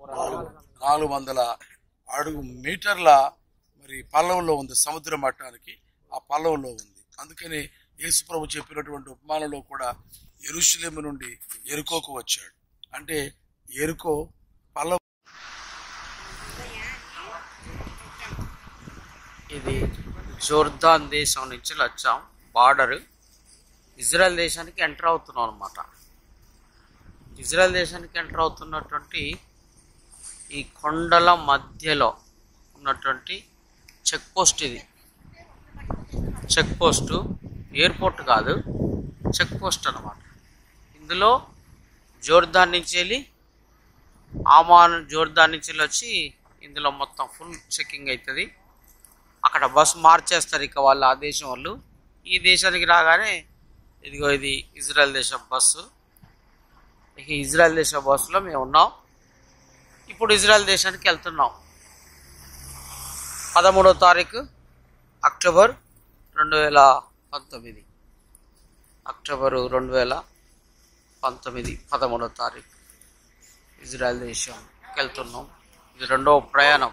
నాలుగు వందల అడుగు మీటర్ల మరి పల్లవులో ఉంది. సముద్ర మట్టానికి ఆ పల్లవులో ఉంది. అందుకని యేసుప్రభు చెప్పినటువంటి ఉపమానంలో కూడా యెరూషలేము నుండి ఎరుకోకు వచ్చాడు. అంటే ఎరుకో పల్లవ. ఇది జోర్దాన్ దేశం నుంచి వచ్చాం. బార్డర్ ఇజ్రాయెల్ దేశానికి ఎంటర్ అవుతున్నాం అనమాట. ఇజ్రాయెల్ దేశానికి ఎంటర్ అవుతున్నటువంటి ఈ కొండల మధ్యలో ఉన్నటువంటి చెక్ పోస్ట్. ఇది చెక్ పోస్టు, ఎయిర్పోర్ట్ కాదు, చెక్ పోస్ట్ అన్నమాట. ఇందులో జోర్దాన్ నుంచి వెళ్ళి ఆమాన్ జోర్దాన్ నుంచి వచ్చి ఇందులో మొత్తం ఫుల్ చెకింగ్ అవుతుంది. అక్కడ బస్సు మార్చేస్తారు ఇక వాళ్ళు, ఆ దేశం వాళ్ళు. ఈ దేశానికి రాగానే ఇదిగో ఇది ఇజ్రాయెల్ దేశం బస్సు. ఇక ఇజ్రాయెల్ దేశ బస్సులో మేము ఉన్నాం. ఇప్పుడు ఇజ్రాయెల్ దేశానికి వెళ్తున్నాం. పదమూడవ తారీఖు అక్టోబర్ రెండు వేల పంతొమ్మిది అక్టోబరు రెండు వేల పంతొమ్మిది పదమూడవ తారీఖు ఇజ్రాయెల్ దేశంకి వెళ్తున్నాం. ఇది రెండవ ప్రయాణం.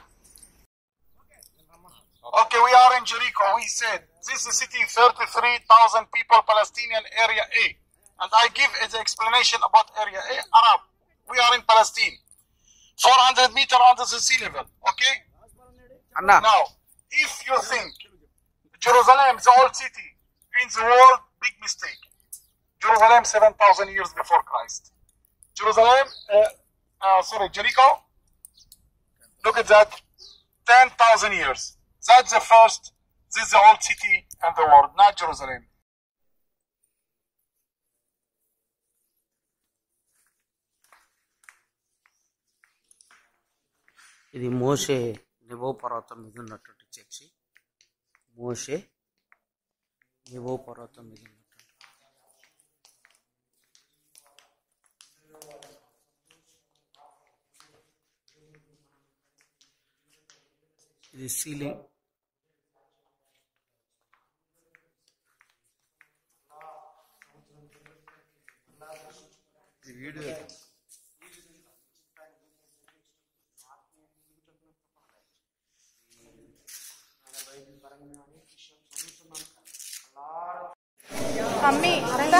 Okay, we are in Jericho. We said this is city thirty-three thousand people, Palestinian area A. And I give as an explanation about area A, Arab. We are in Palestine. four hundred meter under the sea level. Okay? Anna. Now, if you think Jerusalem is the old city in the world, big mistake. Jerusalem seven thousand years before Christ. Jerusalem, uh, uh, sorry, Jericho, look at that, ten thousand years. That's the first, this is the old city in the world, not Jerusalem. ఇది మోషే Nebo పర్వతం మీద ఉన్నటువంటి church. మోషే Nebo పర్వతం మీద ఉన్నటువంటి ఇది ceiling. Video mummy Ranga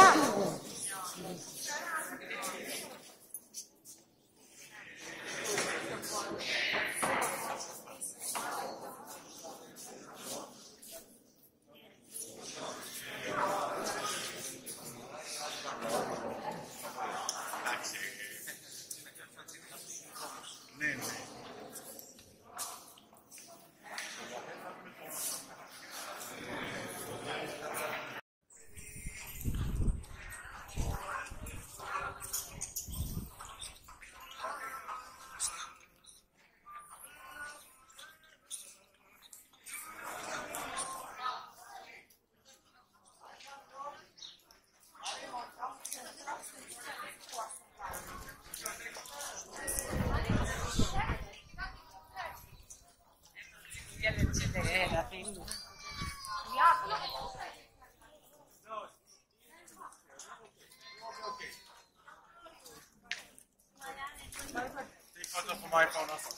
Take photo for my phone also.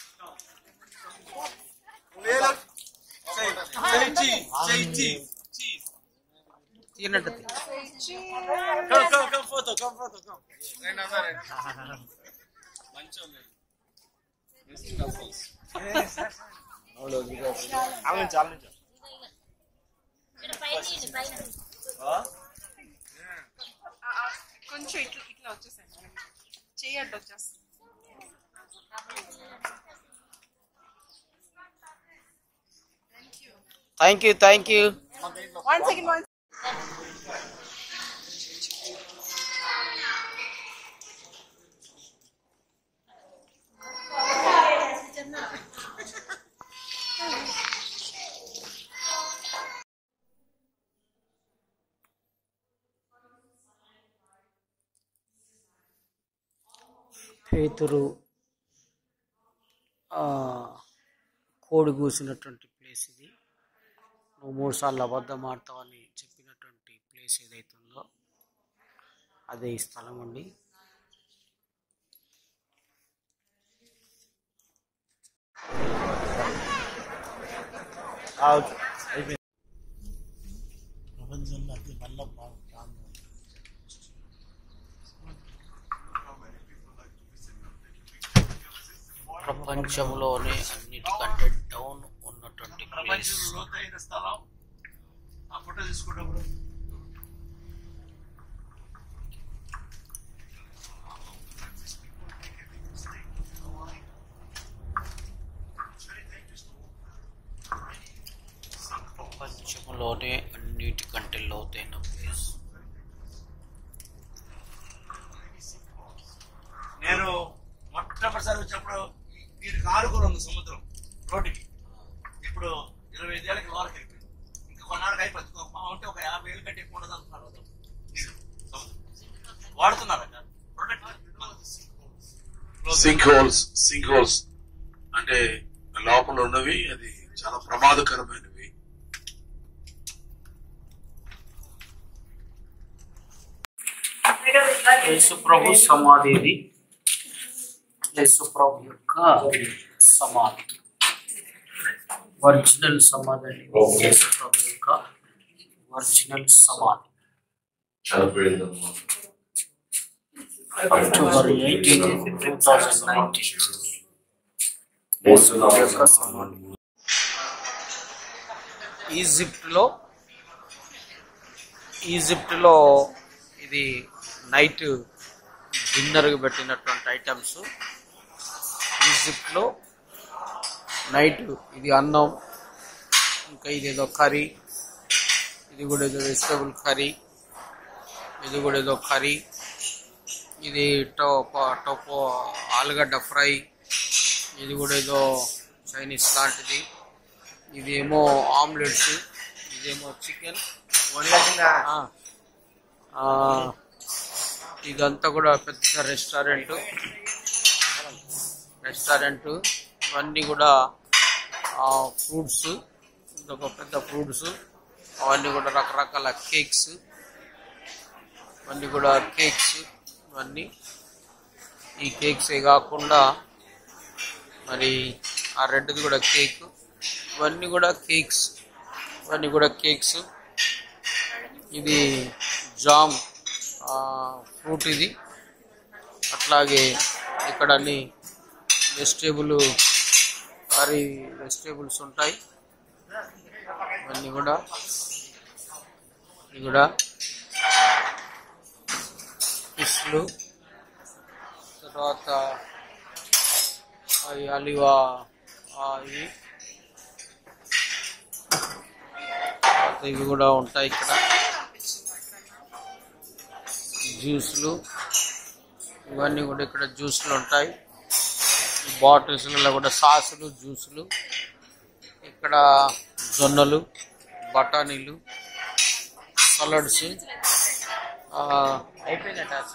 Say, say cheese, say cheese, cheese. తినట్టు Come, come, come photo, come photo, come. అవును చాలు కొంచెం ఇట్లా ఇట్లా వచ్చేసాను చేయడ్డు వచ్చేస్తాను. Thank you thank you. One second one పేతురు కోడి కూసినటువంటి ప్లేస్ ఇది. నువ్వు మూడు సార్లు అబద్ధం ఆడతావని చెప్పినటువంటి ప్లేస్ ఏదైతే ఉందో అదే ఈ స్థలం అండి. ప్రపంచంలో అతి వల్ల ప్రాంతం ప్రపంచంలోనే అన్నిటికంటే డౌన్ ఉన్నటువంటి ప్లేస్. లోతైన స్థలం. ఆ ఫోటో తీసుకున్నప్పుడు ప్రపంచంలోనే అన్నిటికంటే లోతైన ప్లేస్. నేను మొట్టమొదటిసారి వచ్చినప్పుడు దీనికి ఆరుకోరు ఉంది సముద్రం రోడ్డుకి. ఇప్పుడు ఇరవై ఐదేళ్ళకి లోనికి వెళ్ళిపోయింది. ఇంకా కొన్నాళ్ళకి అయిపోతుంది. ఒక మా ఉంటే ఒక యాభై ఏళ్ళు కంటే ఎక్కువ ఉండదు అంటున్నారు నీరు సముద్రం వాడుతున్నారు అక్కడ. సింక్ హోల్స్ సింక్ హోల్స్ అంటే లోపల ఉన్నవి, అది చాలా ప్రమాదకరమైనవి. యేసు ప్రభు సమాధి ఇది. యేసు ప్రభు యొక్క సమాధి, ఒరిజినల్ సమాధి అండి. యేసు ప్రభు యొక్క ఒరిజినల్ సమాధి October eighteen two thousand nineteen యేసు ప్రభు యొక్క సమాధి. ఈజిప్ట్లో ఈజిప్ట్లో ఇది నైట్ డిన్నర్కి పెట్టినటువంటి ఐటమ్స్. ఈజిప్ట్లో నైట్ ఇది అన్నం, ఇంకా ఇది ఏదో కర్రీ, ఇది కూడా ఏదో వెజిటబుల్ కర్రీ, ఇది కూడా ఏదో కర్రీ, ఇది టోపో టోపో ఆలుగడ్డ ఫ్రై, ఇది కూడా ఏదో చైనీస్ లాంటిది, ఇదేమో ఆమ్లెట్స్, ఇదేమో చికెన్. ఇదంతా కూడా పెద్ద రెస్టారెంట్ రెస్టారెంట్ ఇవన్నీ కూడా ఫ్రూట్స్, ఇదొక పెద్ద ఫ్రూట్స్, అవన్నీ కూడా రకరకాల కేక్స్, ఇవన్నీ కూడా కేక్స్. ఇవన్నీ ఈ కేక్సే కాకుండా మరి ఆ రెడ్ది కూడా కేక్, ఇవన్నీ కూడా కేక్స్, ఇవన్నీ కూడా కేక్స్. ఇది జామ్ ఫ్రూట్ ఇది. అట్లాగే ఇక్కడ అన్ని వెజిటేబుల్ కర్రీ వెజిటేబుల్స్ ఉంటాయి. ఇవన్నీ కూడా ఇవి కూడా ఫిష్లు, తర్వాత అవి అలివా ఇవి ఇవి కూడా ఉంటాయి. ఇక్కడ జ్యూస్లు, ఇవన్నీ కూడా ఇక్కడ జ్యూస్లు ఉంటాయి. బాటిల్స్లలో కూడా సాసులు, జ్యూసులు. ఇక్కడ జొన్నలు, బఠానీలు, సలాడ్స్ అయిపోయినట్టు.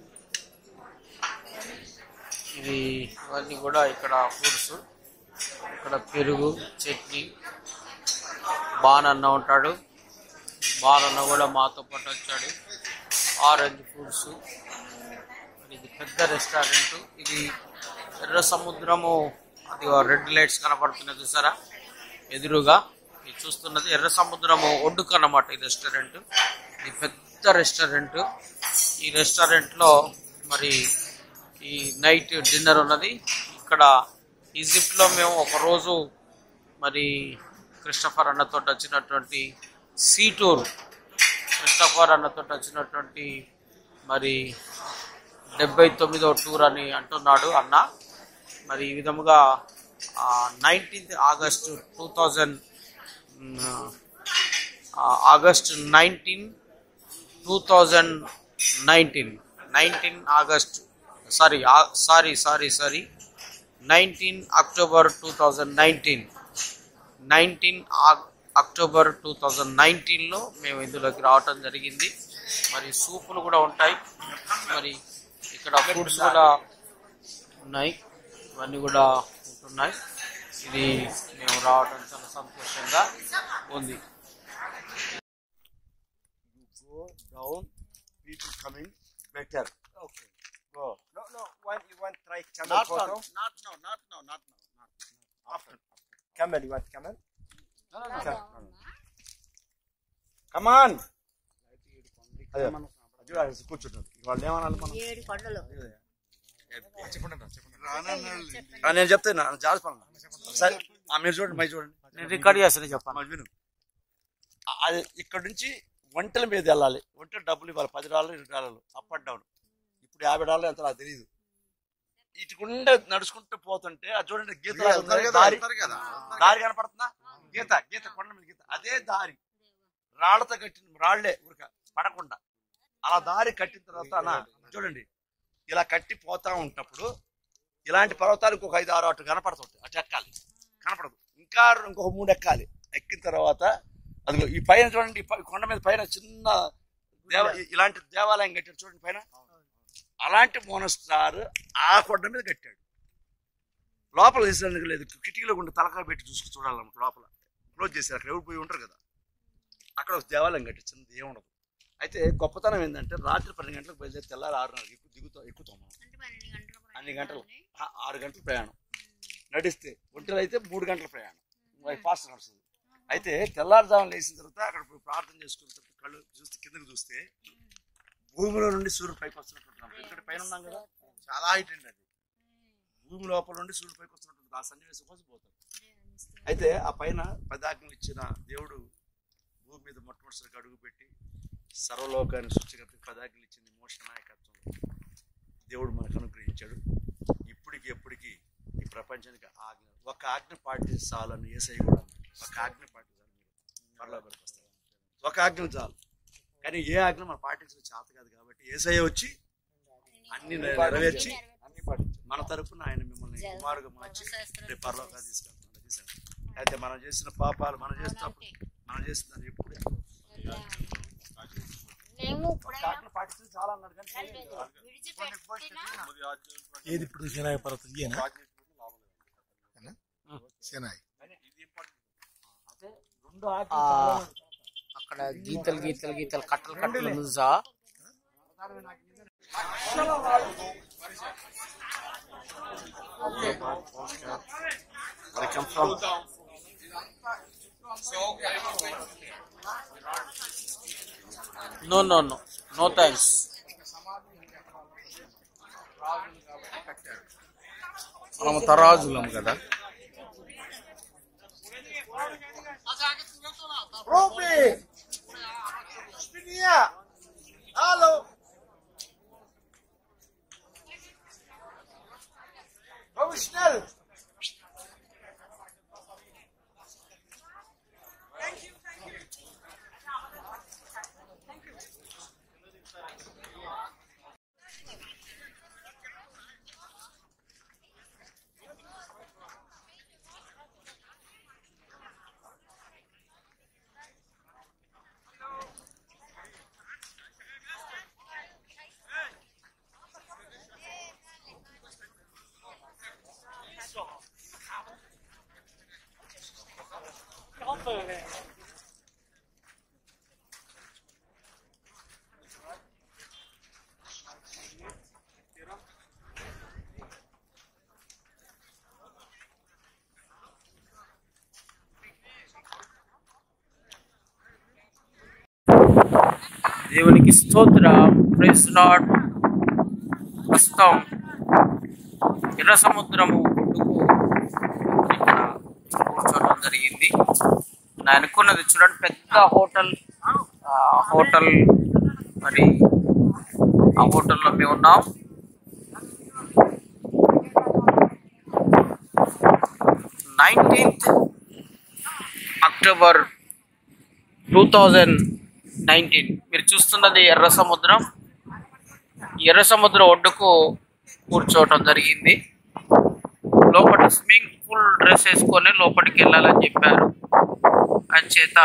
ఇది ఇవన్నీ కూడా ఇక్కడ ఫ్రూట్స్. ఇక్కడ పెరుగు, చట్నీ. బానన్న ఉంటాడు, బానన్న కూడా మాతో పాటు వచ్చాడు. Orange fruits. ఇది పెద్ద రెస్టారెంట్. ఇది ఎర్ర సముద్రము, అది రెడ్ లైట్స్ కనపడుతున్నది చూసారా ఎదురుగా. ఇది చూస్తున్నది ఎర్ర సముద్రము ఒడ్డుకు అన్నమాట ఈ రెస్టారెంట్. ఇది పెద్ద రెస్టారెంట్. ఈ రెస్టారెంట్లో మరి ఈ నైట్ డిన్నర్ ఉన్నది. ఇక్కడ ఈజిప్ట్లో మేము ఒకరోజు మరి క్రిస్టఫర్ అన్నతో వచ్చినటువంటి సీ టూర్, క్రిస్టఫర్ అన్నతో వచ్చినటువంటి మరి డెబ్బై తొమ్మిదో టూర్ అని అంటున్నాడు అన్న. మరి ఈ విధముగా nineteenth August two thousand August nineteen two thousand nineteen nineteen August sorry sorry sorry sorry nineteen October two thousand nineteen nineteen October two thousand నైన్టీన్లో మేము ఇందులోకి రావటం జరిగింది. మరి సూపులు కూడా ఉంటాయి, మరి ఇక్కడ ఫ్రూట్స్ కూడా ఉన్నాయి, ఇవన్నీ కూడా ఉంటున్నాయి. ఇది మేము రావటం చాలా సంతోషంగా ఉంది. Down, people coming better. Okay. Go. No, no. One, you want to try camel Not photo? now, not now, not now, not now, not now. After. Camel, you want camel? No, no, no. no, no. Come on. అదే చూడాలి కూర్చుంటారు వాళ్ళు ఏమనాలి మనం ఏడు కొండలు నేను చెప్తాను జాగ్రత్త సరే మీరు చూడండి మై చూడండి నేను రికార్డ్ చేస్తాను చెప్పాను విను. అది ఇక్కడ నుంచి ఒంటల మీద వెళ్ళాలి, ఒంటల డబ్బులు ఇవ్వాలి, పది డాలర్లు ఇరవై డాలర్లు అప్ అండ్ డౌన్. ఇప్పుడు యాభై డాలర్లు ఎంత నాకు తెలియదు. ఇటుకుండా నడుచుకుంటూ పోతుంటే అది చూడండి గీత దారి దారి కనపడుతుందా, గీత గీత కొండ మీద గీత, అదే దారి రాళ్లతో కట్టిన రాళ్లే ఊరిక పడకుండా అలా దారి కట్టిన తర్వాత చూడండి ఇలా కట్టి పోతా ఉన్నప్పుడు ఇలాంటి పర్వతాలు ఇంకొక ఐదు ఆరు అటు కనపడుతుంది, అటు ఎక్కాలి, కనపడదు, ఇంకా ఇంకొక మూడు ఎక్కాలి. ఎక్కిన తర్వాత అది ఈ పైన చూడండి, కొండ మీద పైన చిన్న దేవ ఇలాంటి దేవాలయం కట్టాడు చూడండి పైన, అలాంటి మోనస్టార్ ఆ కొండ మీద కట్టాడు. లోపల తీసేందుకు లేదు, కిటికీలో ఉండి తలకాయ పెట్టి చూసుకు చూడాలన్నమాట. లోపల క్లోజ్ చేశారు, అక్కడ ఎవరు పోయి ఉంటారు కదా, అక్కడ ఒక దేవాలయం కట్టించింది, ఏముండదు. అయితే గొప్పతనం ఏంటంటే రాత్రి పన్నెండు గంటలకు బయలుదేరి తెల్లారి ఆరున్నరకి ఎక్కువ దిగుతాం ఎక్కుతాం మనం. అన్ని గంటలు ఆ, ఆరు గంటల ప్రయాణం నడిస్తే, ఒంటరి అయితే మూడు గంటల ప్రయాణం, ఫాస్ట్ నడుస్తుంది. అయితే తెల్లారుజామున లేచిన తర్వాత అక్కడ ప్రార్థన చేసుకున్న తర్వాత కళ్ళు చూస్తే కిందకు చూస్తే భూమిలో నుండి సూర్యుడు పైకి వస్తున్నట్టు ఇక్కడ పైన ఉన్నాం కదా, చాలా హైట్ అండి అది. భూమి లోపల నుండి సూర్యుడు పైకి వస్తున్నట్టు ఆ సన్నివేశం కోసం పోతాం. అయితే ఆ పైన పదాజ్ఞలు ఇచ్చిన దేవుడు భూమి మీద మొట్టమొదటిసారిగా అడుగు పెట్టి సర్వలోకానికి సృష్టికర్త పదాజ్ఞలు ఇచ్చింది మోషే నాయకత్వంలో దేవుడు మనకు అనుగ్రహించాడు. ఇప్పటికి ఎప్పటికీ ఈ ప్రపంచానికి ఆజ్ఞ, ఒక ఆజ్ఞ పాటించి చాలని యేసయ్య కూడా ఒక ఆజ్ఞ పాటించాలి, పరలోకానికి వస్తారు. ఒక ఆజ్ఞ చాలు, కానీ ఏ ఆజ్ఞ మనం పాటించడం చేత కాదు కాబట్టి యేసయ్య వచ్చి అన్ని నెరవేర్చి మన తరపున ఆయన మిమ్మల్ని కుమారుగా మార్చి రేపు పరలోకానికి తీసుకెళ్తున్నాడు. అయితే మనం చేసిన పాపాలు మనం చేసినప్పుడు మనం చేస్తున్న ఎప్పుడు పాటించడం చాలా అన్నాడు కానీ ఏది ఇప్పుడు సేనాయి పర్వతం ఇయేనా సేనాయి అక్కడ గీతలు గీతలు గీతలు కట్టలు కట్టలు చూసా Where I come from. No, no, no. No thanks. మనం తరాజులం కదా. Ruby! Spinia! Hallo! Komm schnell! దేవునికి స్తోత్రం. Praise Lord. ప్రస్తుతం ఎర్ర సముద్రము ఒడ్డుకు ఇక్కడ కూర్చోవడం జరిగింది. నేను అనుకున్నది చూడండి, పెద్ద హోటల్. హోటల్ మరి ఆ హోటల్లో మేము ఉన్నాం. Nineteenth October two thousand nineteen మీరు చూస్తున్నది ఎర్ర సముద్రం. ఎర్ర సముద్రం ఒడ్డుకు కూర్చోవటం జరిగింది. లోపల స్విమ్మింగ్ పూల్ డ్రెస్ వేసుకొని లోపలికి వెళ్ళాలని చెప్పారు. అంచేత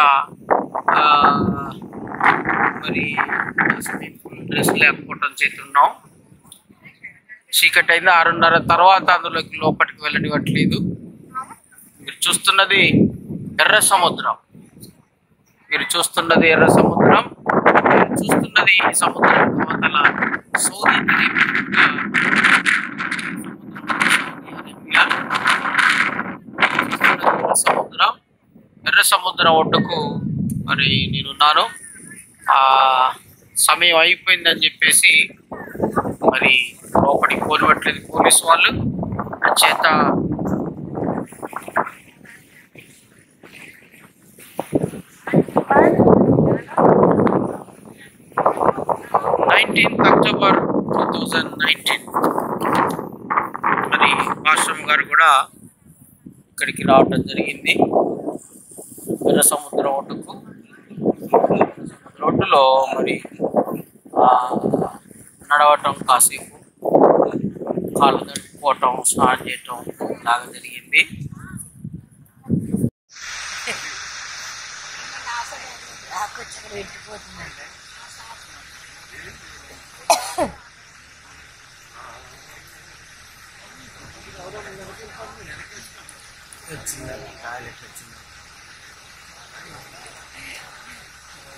మరి స్విమ్మింగ్ పూల్ డ్రెస్ లేకపోవటం చేతున్నాం. చీకటి అయింది. ఆరున్నర తర్వాత అందులోకి లోపలికి వెళ్ళనివ్వట్లేదు. మీరు చూస్తున్నది ఎర్ర సముద్రం. మీరు చూస్తున్నది ఎర్ర సముద్రం. మీరు చూస్తున్నది సముద్రం అవతల సౌదీ అరేబియా. ఎర్ర సముద్రం ఎర్ర సముద్రం ఒడ్డుకు మరి నేనున్నాను. ఆ సమయం అయిపోయిందని చెప్పేసి మరి లోపలికి పోనివ్వట్లేదు పోలీసు వాళ్ళు. చేత nineteenth October two thousand nineteen మరి మాస్టర్ గారు కూడా ఇక్కడికి రావడం జరిగింది. ఎర్ర సముద్రం ఒడ్డుకు రోడ్డులో మరి నడవటం, కాసేపు కాళ్ళు తడుపుకోవటం, స్నానం చేయటం లాగా జరిగింది. వచ్చింది టాయిలెట్ వచ్చింది.